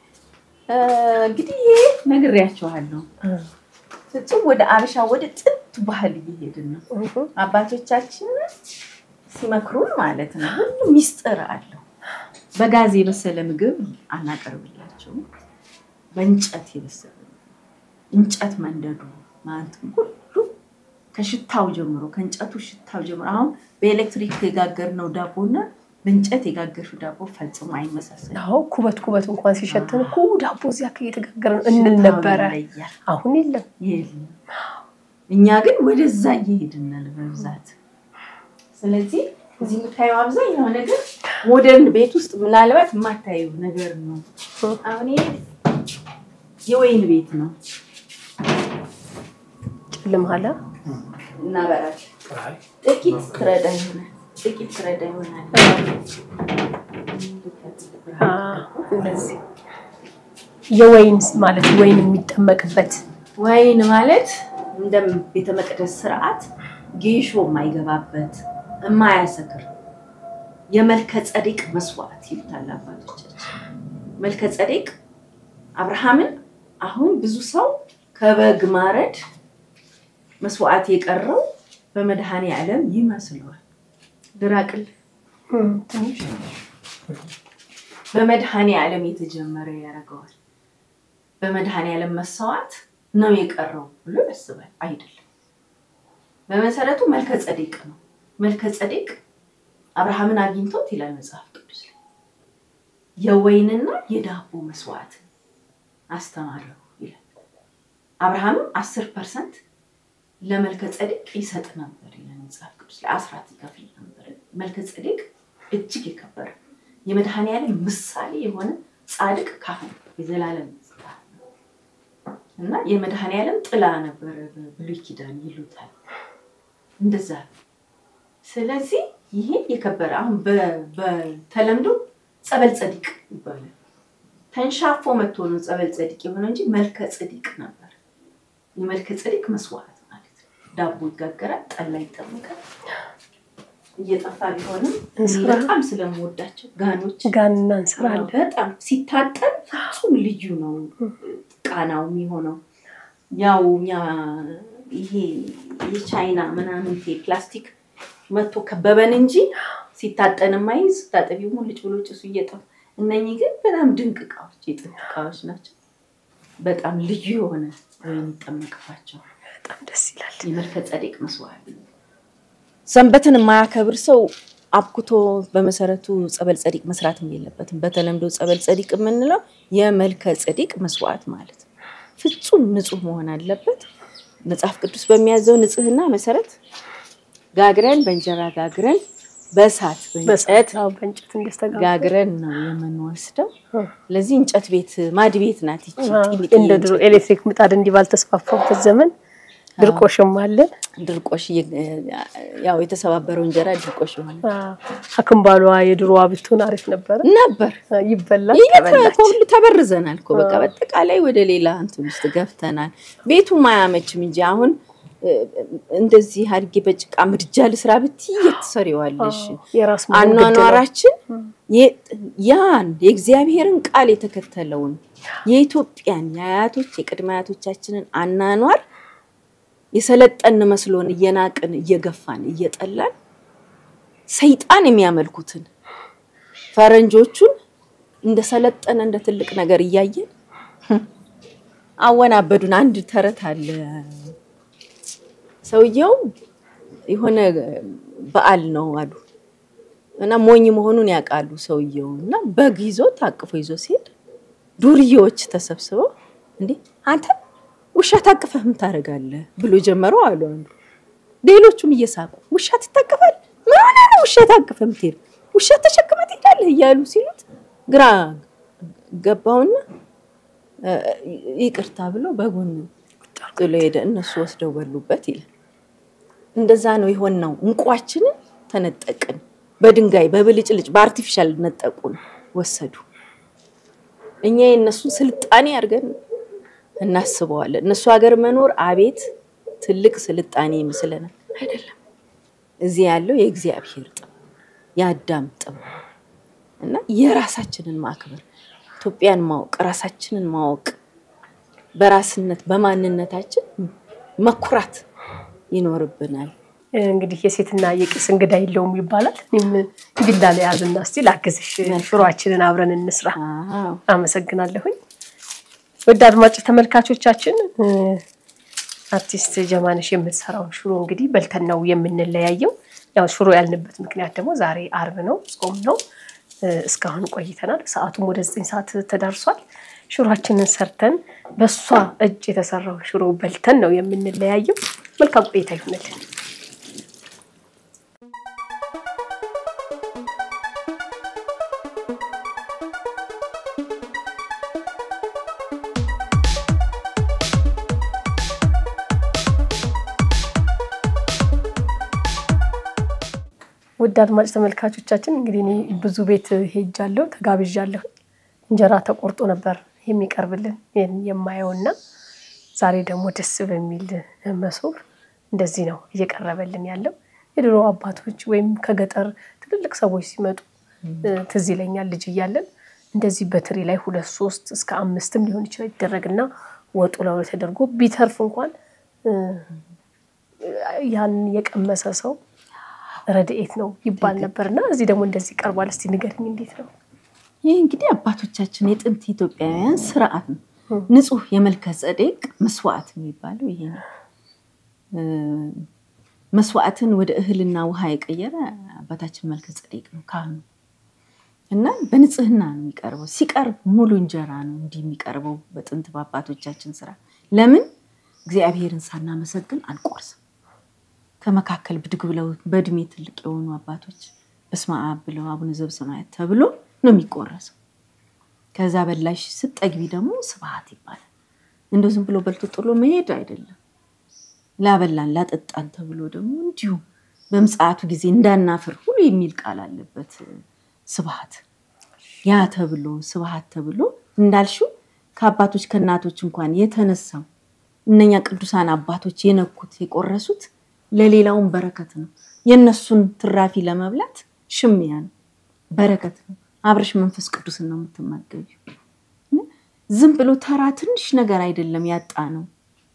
እንግዲህ ነግሬያችኋለሁ ፍጹም ወደ አበሻ ወደ ጥንት ባህል እየሄድን ነው አባቶቻችን ሲመክሩን ማለት ነው ሁሉ ሚስጥር አለው በጋዝ የበሰለ ምግብ አናቀርብላቸው በእንጨት የበሰለ እንጨት መንደዱ ማለት ሁሉ ከሽታው ጀምሮ ከእንጨቱ ሽታው ጀምሮ አሁን በኤሌክትሪክ የጋገርነው ዳቦና በእንጨት የጋገርሽው ዳቦ ፈጽሞ አይመሳሰልም አዎ ኩበት እንኳን ሲሸተን እኮ ዳቦ እዚያ ከየተጋገረ ነው እንል ነበር አሁን የለም እኛ ግን ወደዛ እየሄድን ነው በብዛት ስለዚህ እዚህ የምታየው አብዛኛው ነገር ሞደርን ቤት ውስጥ ምናልባት የማታየው ነገር ነው አሁን የወይን ቤት ነው ጨልም ሀላ እና በራች ጥቂት ትረዳ ይሆናል እንደዚህ የወይን ማለት ወይን የሚጠመቅበት ወይን ማለት እንደም ቤተ መቅደስ ስርዓት ጌሾ የማይገባበት የማያሰክር የመልከ ጸዴቅ መስዋዕት ይሉታል አባቶቻችን። መልከ ጸዴቅ አብርሃምን አሁን ብዙ ሰው ከበግ ማረድ መስዋዕት የቀረው በመድኃኔ ዓለም ይመስለዋል። ድራቅል ትንሽ በመድኃኔ ዓለም የተጀመረ ያረጋዋል። በመድኃኔ ዓለም መስዋዕት ነው የቀረው ብሎ ያስባል። አይደለም። በመሰረቱ መልከ ጸዴቅ ነው። መልከ ጸዴቅ አብርሃምን አግኝቶት ይላል መጽሐፍ ቅዱስ ላይ የወይንና የዳቦ መስዋዕት አስተማረው ይላል። አብርሃምም 10% ለመልከ ጸዴቅ ይሰጥ ነበር ይላል መጽሐፍ ቅዱስ ላይ። አስራት ይከፍል ነበር። መልከ ጸዴቅ እጅግ የከበረ የመድኃኔ ዓለም ምሳሌ የሆነ ጻድቅ ካህን የዘላለም እና የመድኃኔ ዓለም ጥላ ነበር በብሉይ ኪዳን ይሉታል። እንደዛ ስለዚህ ይሄ የከበረ አሁን በተለምዶ ጸበል ጸዲቅ ይባላል። ተንሻፎ መጥቶ ነው ጸበል ጸዲቅ የሆነ እንጂ መልከ ጸዲቅ ነበር። የመልከ ጸዲቅ መስዋዕት ማለት ነው። ዳቦ ይጋገራል፣ ጠላ ይጠመቃል። እየጠፋ ቢሆንም በጣም ስለምወዳቸው ጋንና እንሰራለን። በጣም ሲታጠን ፍጹም ልዩ ነው ቃናው የሚሆነው። ያው ይሄ የቻይና ምናምን ፕላስቲክ መጥቶ ከበበን እንጂ ሲታጠን ማይዝ ታጠቢው ሙልጭ ብሎ ጭሱ እየጠፋ እነኚህ ግን በጣም ድንቅ ቃዎች የጥንቃዎች ናቸው። በጣም ልዩ የሆነ ወይን ይጠመቅባቸው በጣም ደስ ይላል። የመልከ ጸዴቅ መስዋዕት ሰንበትን የማያከብር ሰው አብኩቶ በመሰረቱ ጸበል ጸዲቅ መስራትም የለበትም። በተለምዶ ጸበል ጸዲቅ የምንለው የመልከ ጸዲቅ መስዋዕት ማለት ነው። ፍጹም ንጹህ መሆን አለበት። መጽሐፍ ቅዱስ በሚያዘው ንጽህና መሰረት ጋግረን በእንጀራ ጋግረን በእሳት በእንጨት ጋግረን ነው የምንወስደው። ለዚህ እንጨት ቤት ማድ ቤት ናት ይቺ እንደ ድሮ ኤሌክትሪክ ምጣድ እንዲባል ተስፋፋበት ዘመን ድርቆሽም አለ። ድርቆሽ ያው የተሰባበረው እንጀራ ድርቆሽ ሆነ። አክምባሏ የድሮዋ ብትሆን አሪፍ ነበር ይበላል። ሁሉ ተበርዘናል እኮ በቃ በተቃላይ ወደ ሌላ እንትን ውስጥ ገፍተናል። ቤቱ ማያመችም እንጂ አሁን እንደዚህ አድርጌ በጭቃ ምድጃ ልስራ ብትይ የተሰሪዋለሽ። አኗኗራችን ያን የእግዚአብሔርን ቃል የተከተለውን የኢትዮጵያን የአያቶች የቅድመ አያቶቻችንን አኗኗር የሰለጠን መስሎን እየናቅን እየገፋን እየጠላን ሰይጣን የሚያመልኩትን ፈረንጆቹን እንደ ሰለጠነ እንደ ትልቅ ነገር እያየን አወናበዱን። አንድ ተረት አለ። ሰውየው የሆነ በዓል ነው አሉ እና ሞኝ መሆኑን ያቃሉ ሰውየውና በግ ይዞ ታቅፎ ይዞ ሲሄድ ዱርዬዎች ተሰብስበው እንዴ አንተ ውሻ ታቅፈህ ምን ታረጋለህ ብሎ ጀመረው አሉ። ሌሎቹም እየሳቁ ውሻ ትታቀፋል ማን ነው ውሻ ታቅፈህ ምትሄድ ውሻ ተሸክመህ ትሄዳለህ እያሉ ሲሉት ግራ ገባውና ይቅርታ ብሎ በጎን ጥሎ ሄደ። እነሱ ወስደው በሉበት ይላል። እንደዛ ነው ይሆነው። እንቋችንን ተነጠቅን። በድንጋይ በብልጭልጭ በአርቲፊሻል ነጠቁን ወሰዱ። እኛ የነሱን ስልጣኔ አርገን እናስበዋለን። እነሱ ሀገር መኖር አቤት ትልቅ ስልጣኔ ይመስለናል። አይደለም። እዚህ ያለው የእግዚአብሔር ጥበብ ያዳም ጥበብ እና የራሳችንን ማክበር ኢትዮጵያን ማወቅ ራሳችንን ማወቅ በራስነት በማንነታችን መኩራት ይኖርብናል። እንግዲህ የሴትና የቄስ እንግዳ ይለውም ይባላል። ቢላ ላይ ያዝና እስቲ ላግዝሽ ሽሮአችንን አብረን እንስራ። አመሰግናለሁኝ። ወደ አድማጭ ተመልካቾቻችን አርቲስት ጀማነሽ የምትሰራው ሽሮ እንግዲህ በልተን ነው የምንለያየው። ያው ሽሮ ያልንበት ምክንያት ደግሞ ዛሬ አርብ ነው፣ ጾም ነው። እስካሁን ቆይተናል። ሰዓቱም ወደ 9 ሰዓት ተዳርሷል። ሽሮአችንን ሰርተን በሷ እጅ የተሰራው ሽሮ በልተን ነው የምንለያየው። መልካም ቆይታ ይሁንልን። ወደ አድማጭ ተመልካቾቻችን እንግዲህ እኔ ብዙ ቤት ሄጃለሁ ተጋብዣለሁ። እንጀራ ተቆርጦ ነበር የሚቀርብልን የማየውና ዛሬ ደግሞ ደስ በሚል መሶብ እንደዚህ ነው እየቀረበልን ያለው። የድሮ አባቶች ወይም ከገጠር ትልልቅ ሰዎች ሲመጡ ትዝ ይለኛል ልጅ እያለን እንደዚህ በትሪ ላይ 2 3 እስከ 5ም ሊሆን ይችላል ይደረግና ወጡ ላይ ተደርጎ ቢተርፍ እንኳን ያን የቀመሰ ሰው ረድኤት ነው ይባል ነበርና እዚህ ደግሞ እንደዚህ ቀርቧል። እስቲ ንገርኝ እንዴት ነው? ይሄ እንግዲህ አባቶቻችን የጥንት ኢትዮጵያውያን ሥርዓት ነው። ንጹህ የመልከ ጸዴቅ መስዋዕት የሚባለው ይሄ ነው። መስዋዕትን ወደ እህልና ውሃ የቀየረ አባታችን መልከ ጸዴቅ ነው ካህኑ እና በንጽህና ነው የሚቀርበው። ሲቀርብ ሙሉ እንጀራ ነው እንዲህ የሚቀርበው በጥንት አባቶቻችን ሥራ። ለምን እግዚአብሔርን ሳናመሰግን አንቆርስም። ከመካከል ብድግ ብለው በእድሜ ትልቅ የሆኑ አባቶች በስመ አብ ብለው አቡነ ዘበሰማያት ተብሎ ነው የሚቆረሰው። ከዛ በላሽ ስትጠግቢ ደግሞ ስብሐት ይባላል። እንደው ዝም ብሎ በልቶ ጥሎ መሄድ አይደለም። ላበላን ላጠጣን ተብሎ ደግሞ እንዲሁ በምጽአቱ ጊዜ እንዳናፍር ሁሉ የሚል ቃል አለበት። ስብሐት ያ ተብሎ ስብሐት ተብሎ እንዳልሽው ከአባቶች ከናቶች እንኳን የተነሳው እነኛ ቅዱሳን አባቶች የነኩት የቆረሱት ለሌላውን በረከት ነው። የነሱን ትራፊ ለመብላት ሽሚያ ነው፣ በረከት ነው። አብረሽ መንፈስ ቅዱስን ነው የምትመገቢው። ዝም ብሎ ተራ ትንሽ ነገር አይደለም ያጣነው፣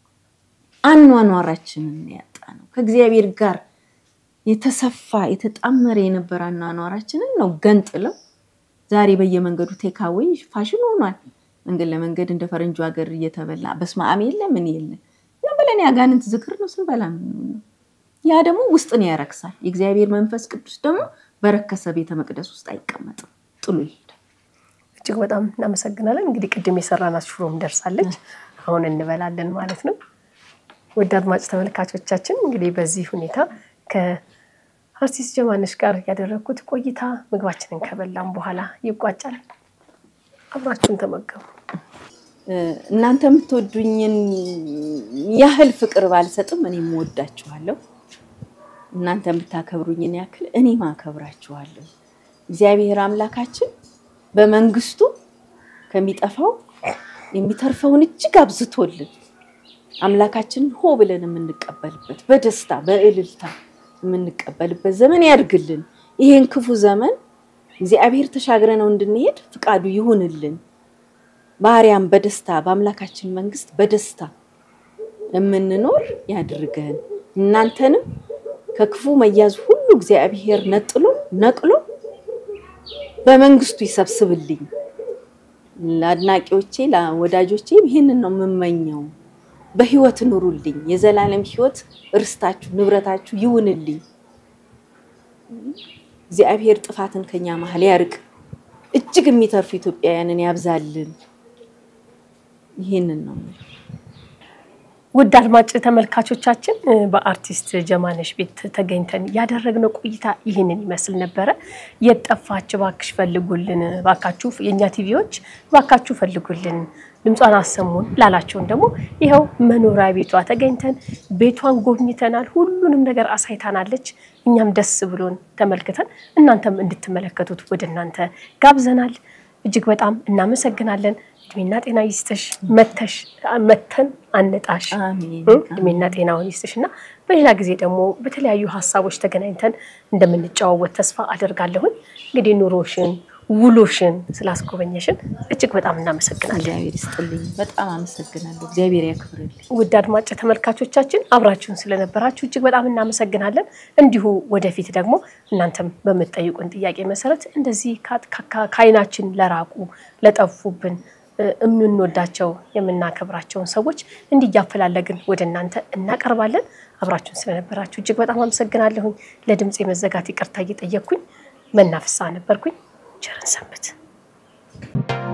አኗኗራችንን ያጣነው ከእግዚአብሔር ጋር የተሰፋ የተጣመረ የነበረ አኗኗራችንን ነው ገንጥለው ዛሬ በየመንገዱ ቴካዌይ ፋሽን ሆኗል። መንገድ ለመንገድ እንደ ፈረንጁ ሀገር እየተበላ በስመ አብ የለ ምን የለ ዝም ብለን ያጋንንት ዝክር ነው ስንበላ ነው። ያ ደግሞ ውስጥን ያረክሳል። የእግዚአብሔር መንፈስ ቅዱስ ደግሞ በረከሰ ቤተ መቅደስ ውስጥ አይቀመጥም፣ ጥሎ ይሄዳል። እጅግ በጣም እናመሰግናለን። እንግዲህ ቅድም የሰራናት ሽሮም ደርሳለች፣ አሁን እንበላለን ማለት ነው። ውድ አድማጭ ተመልካቾቻችን እንግዲህ በዚህ ሁኔታ ከአርቲስት ጀማነሽ ጋር ያደረኩት ቆይታ ምግባችንን ከበላን በኋላ ይቋጫል። አብራችሁን ተመገቡ። እናንተ የምትወዱኝን ያህል ፍቅር ባልሰጥም እኔ እወዳችኋለሁ። እናንተ የምታከብሩኝን ያክል እኔ ማከብራችኋለሁ። እግዚአብሔር አምላካችን በመንግስቱ ከሚጠፋው የሚተርፈውን እጅግ አብዝቶልን አምላካችን ሆ ብለን የምንቀበልበት በደስታ በእልልታ የምንቀበልበት ዘመን ያድርግልን። ይሄን ክፉ ዘመን እግዚአብሔር ተሻግረነው እንድንሄድ ፍቃዱ ይሁንልን። ባሪያም በደስታ በአምላካችን መንግስት በደስታ የምንኖር ያድርገን። እናንተንም ከክፉ መያዝ ሁሉ እግዚአብሔር ነቅሎ በመንግስቱ ይሰብስብልኝ። ለአድናቂዎቼ ለወዳጆቼ ይሄንን ነው የምመኘው። በህይወት ኑሩልኝ። የዘላለም ህይወት ርስታችሁ ንብረታችሁ ይሁንልኝ። እግዚአብሔር ጥፋትን ከኛ መሃል ያርቅ። እጅግ የሚተርፉ ኢትዮጵያውያንን ያብዛልን። ይሄንን ነው። ውድ አድማጭ ተመልካቾቻችን በአርቲስት ጀማነሽ ቤት ተገኝተን ያደረግነው ቆይታ ይሄንን ይመስል ነበር። የጠፋች ባክሽ ፈልጉልን፣ ባካችሁ የኛ ቲቪዎች ባካችሁ ፈልጉልን፣ ድምጿን አሰሙን ላላችሁን ደግሞ ይሄው መኖሪያ ቤቷ ተገኝተን ቤቷን ጎብኝተናል። ሁሉንም ነገር አሳይታናለች። እኛም ደስ ብሎን ተመልክተን እናንተም እንድትመለከቱት ወደናንተ ጋብዘናል። እጅግ በጣም እናመሰግናለን። እድሜና ጤና ይስጥሽ። መተን አንጣሽ። አሜን። እድሜና ጤናውን ይስጥሽና በሌላ ጊዜ ደግሞ በተለያዩ ሐሳቦች ተገናኝተን እንደምንጫወት ተስፋ አደርጋለሁ። እንግዲህ ኑሮሽን ውሎሽን ስላስጎበኘሽን እጅግ በጣም እናመሰግናለን። እግዚአብሔር ይስጥልኝ። በጣም አመሰግናለሁ። እግዚአብሔር ያክብርልኝ። ውድ አድማጭ ተመልካቾቻችን አብራችሁን ስለነበራችሁ እጅግ በጣም እናመሰግናለን። እንዲሁ ወደፊት ደግሞ እናንተም በመጠይቁን ጥያቄ መሰረት እንደዚህ ካይናችን ለራቁ ለጠፉብን እምንወዳቸው የምናከብራቸውን ሰዎች እንዲያፈላለግን ወደናንተ እናቀርባለን። አብራችሁን ስለነበራችሁ እጅግ በጣም አመሰግናለሁ። ለድምጽ መዘጋት ይቅርታ እየጠየቅኩኝ መናፍሳ ነበርኩኝ። ቸርን ሰንብት።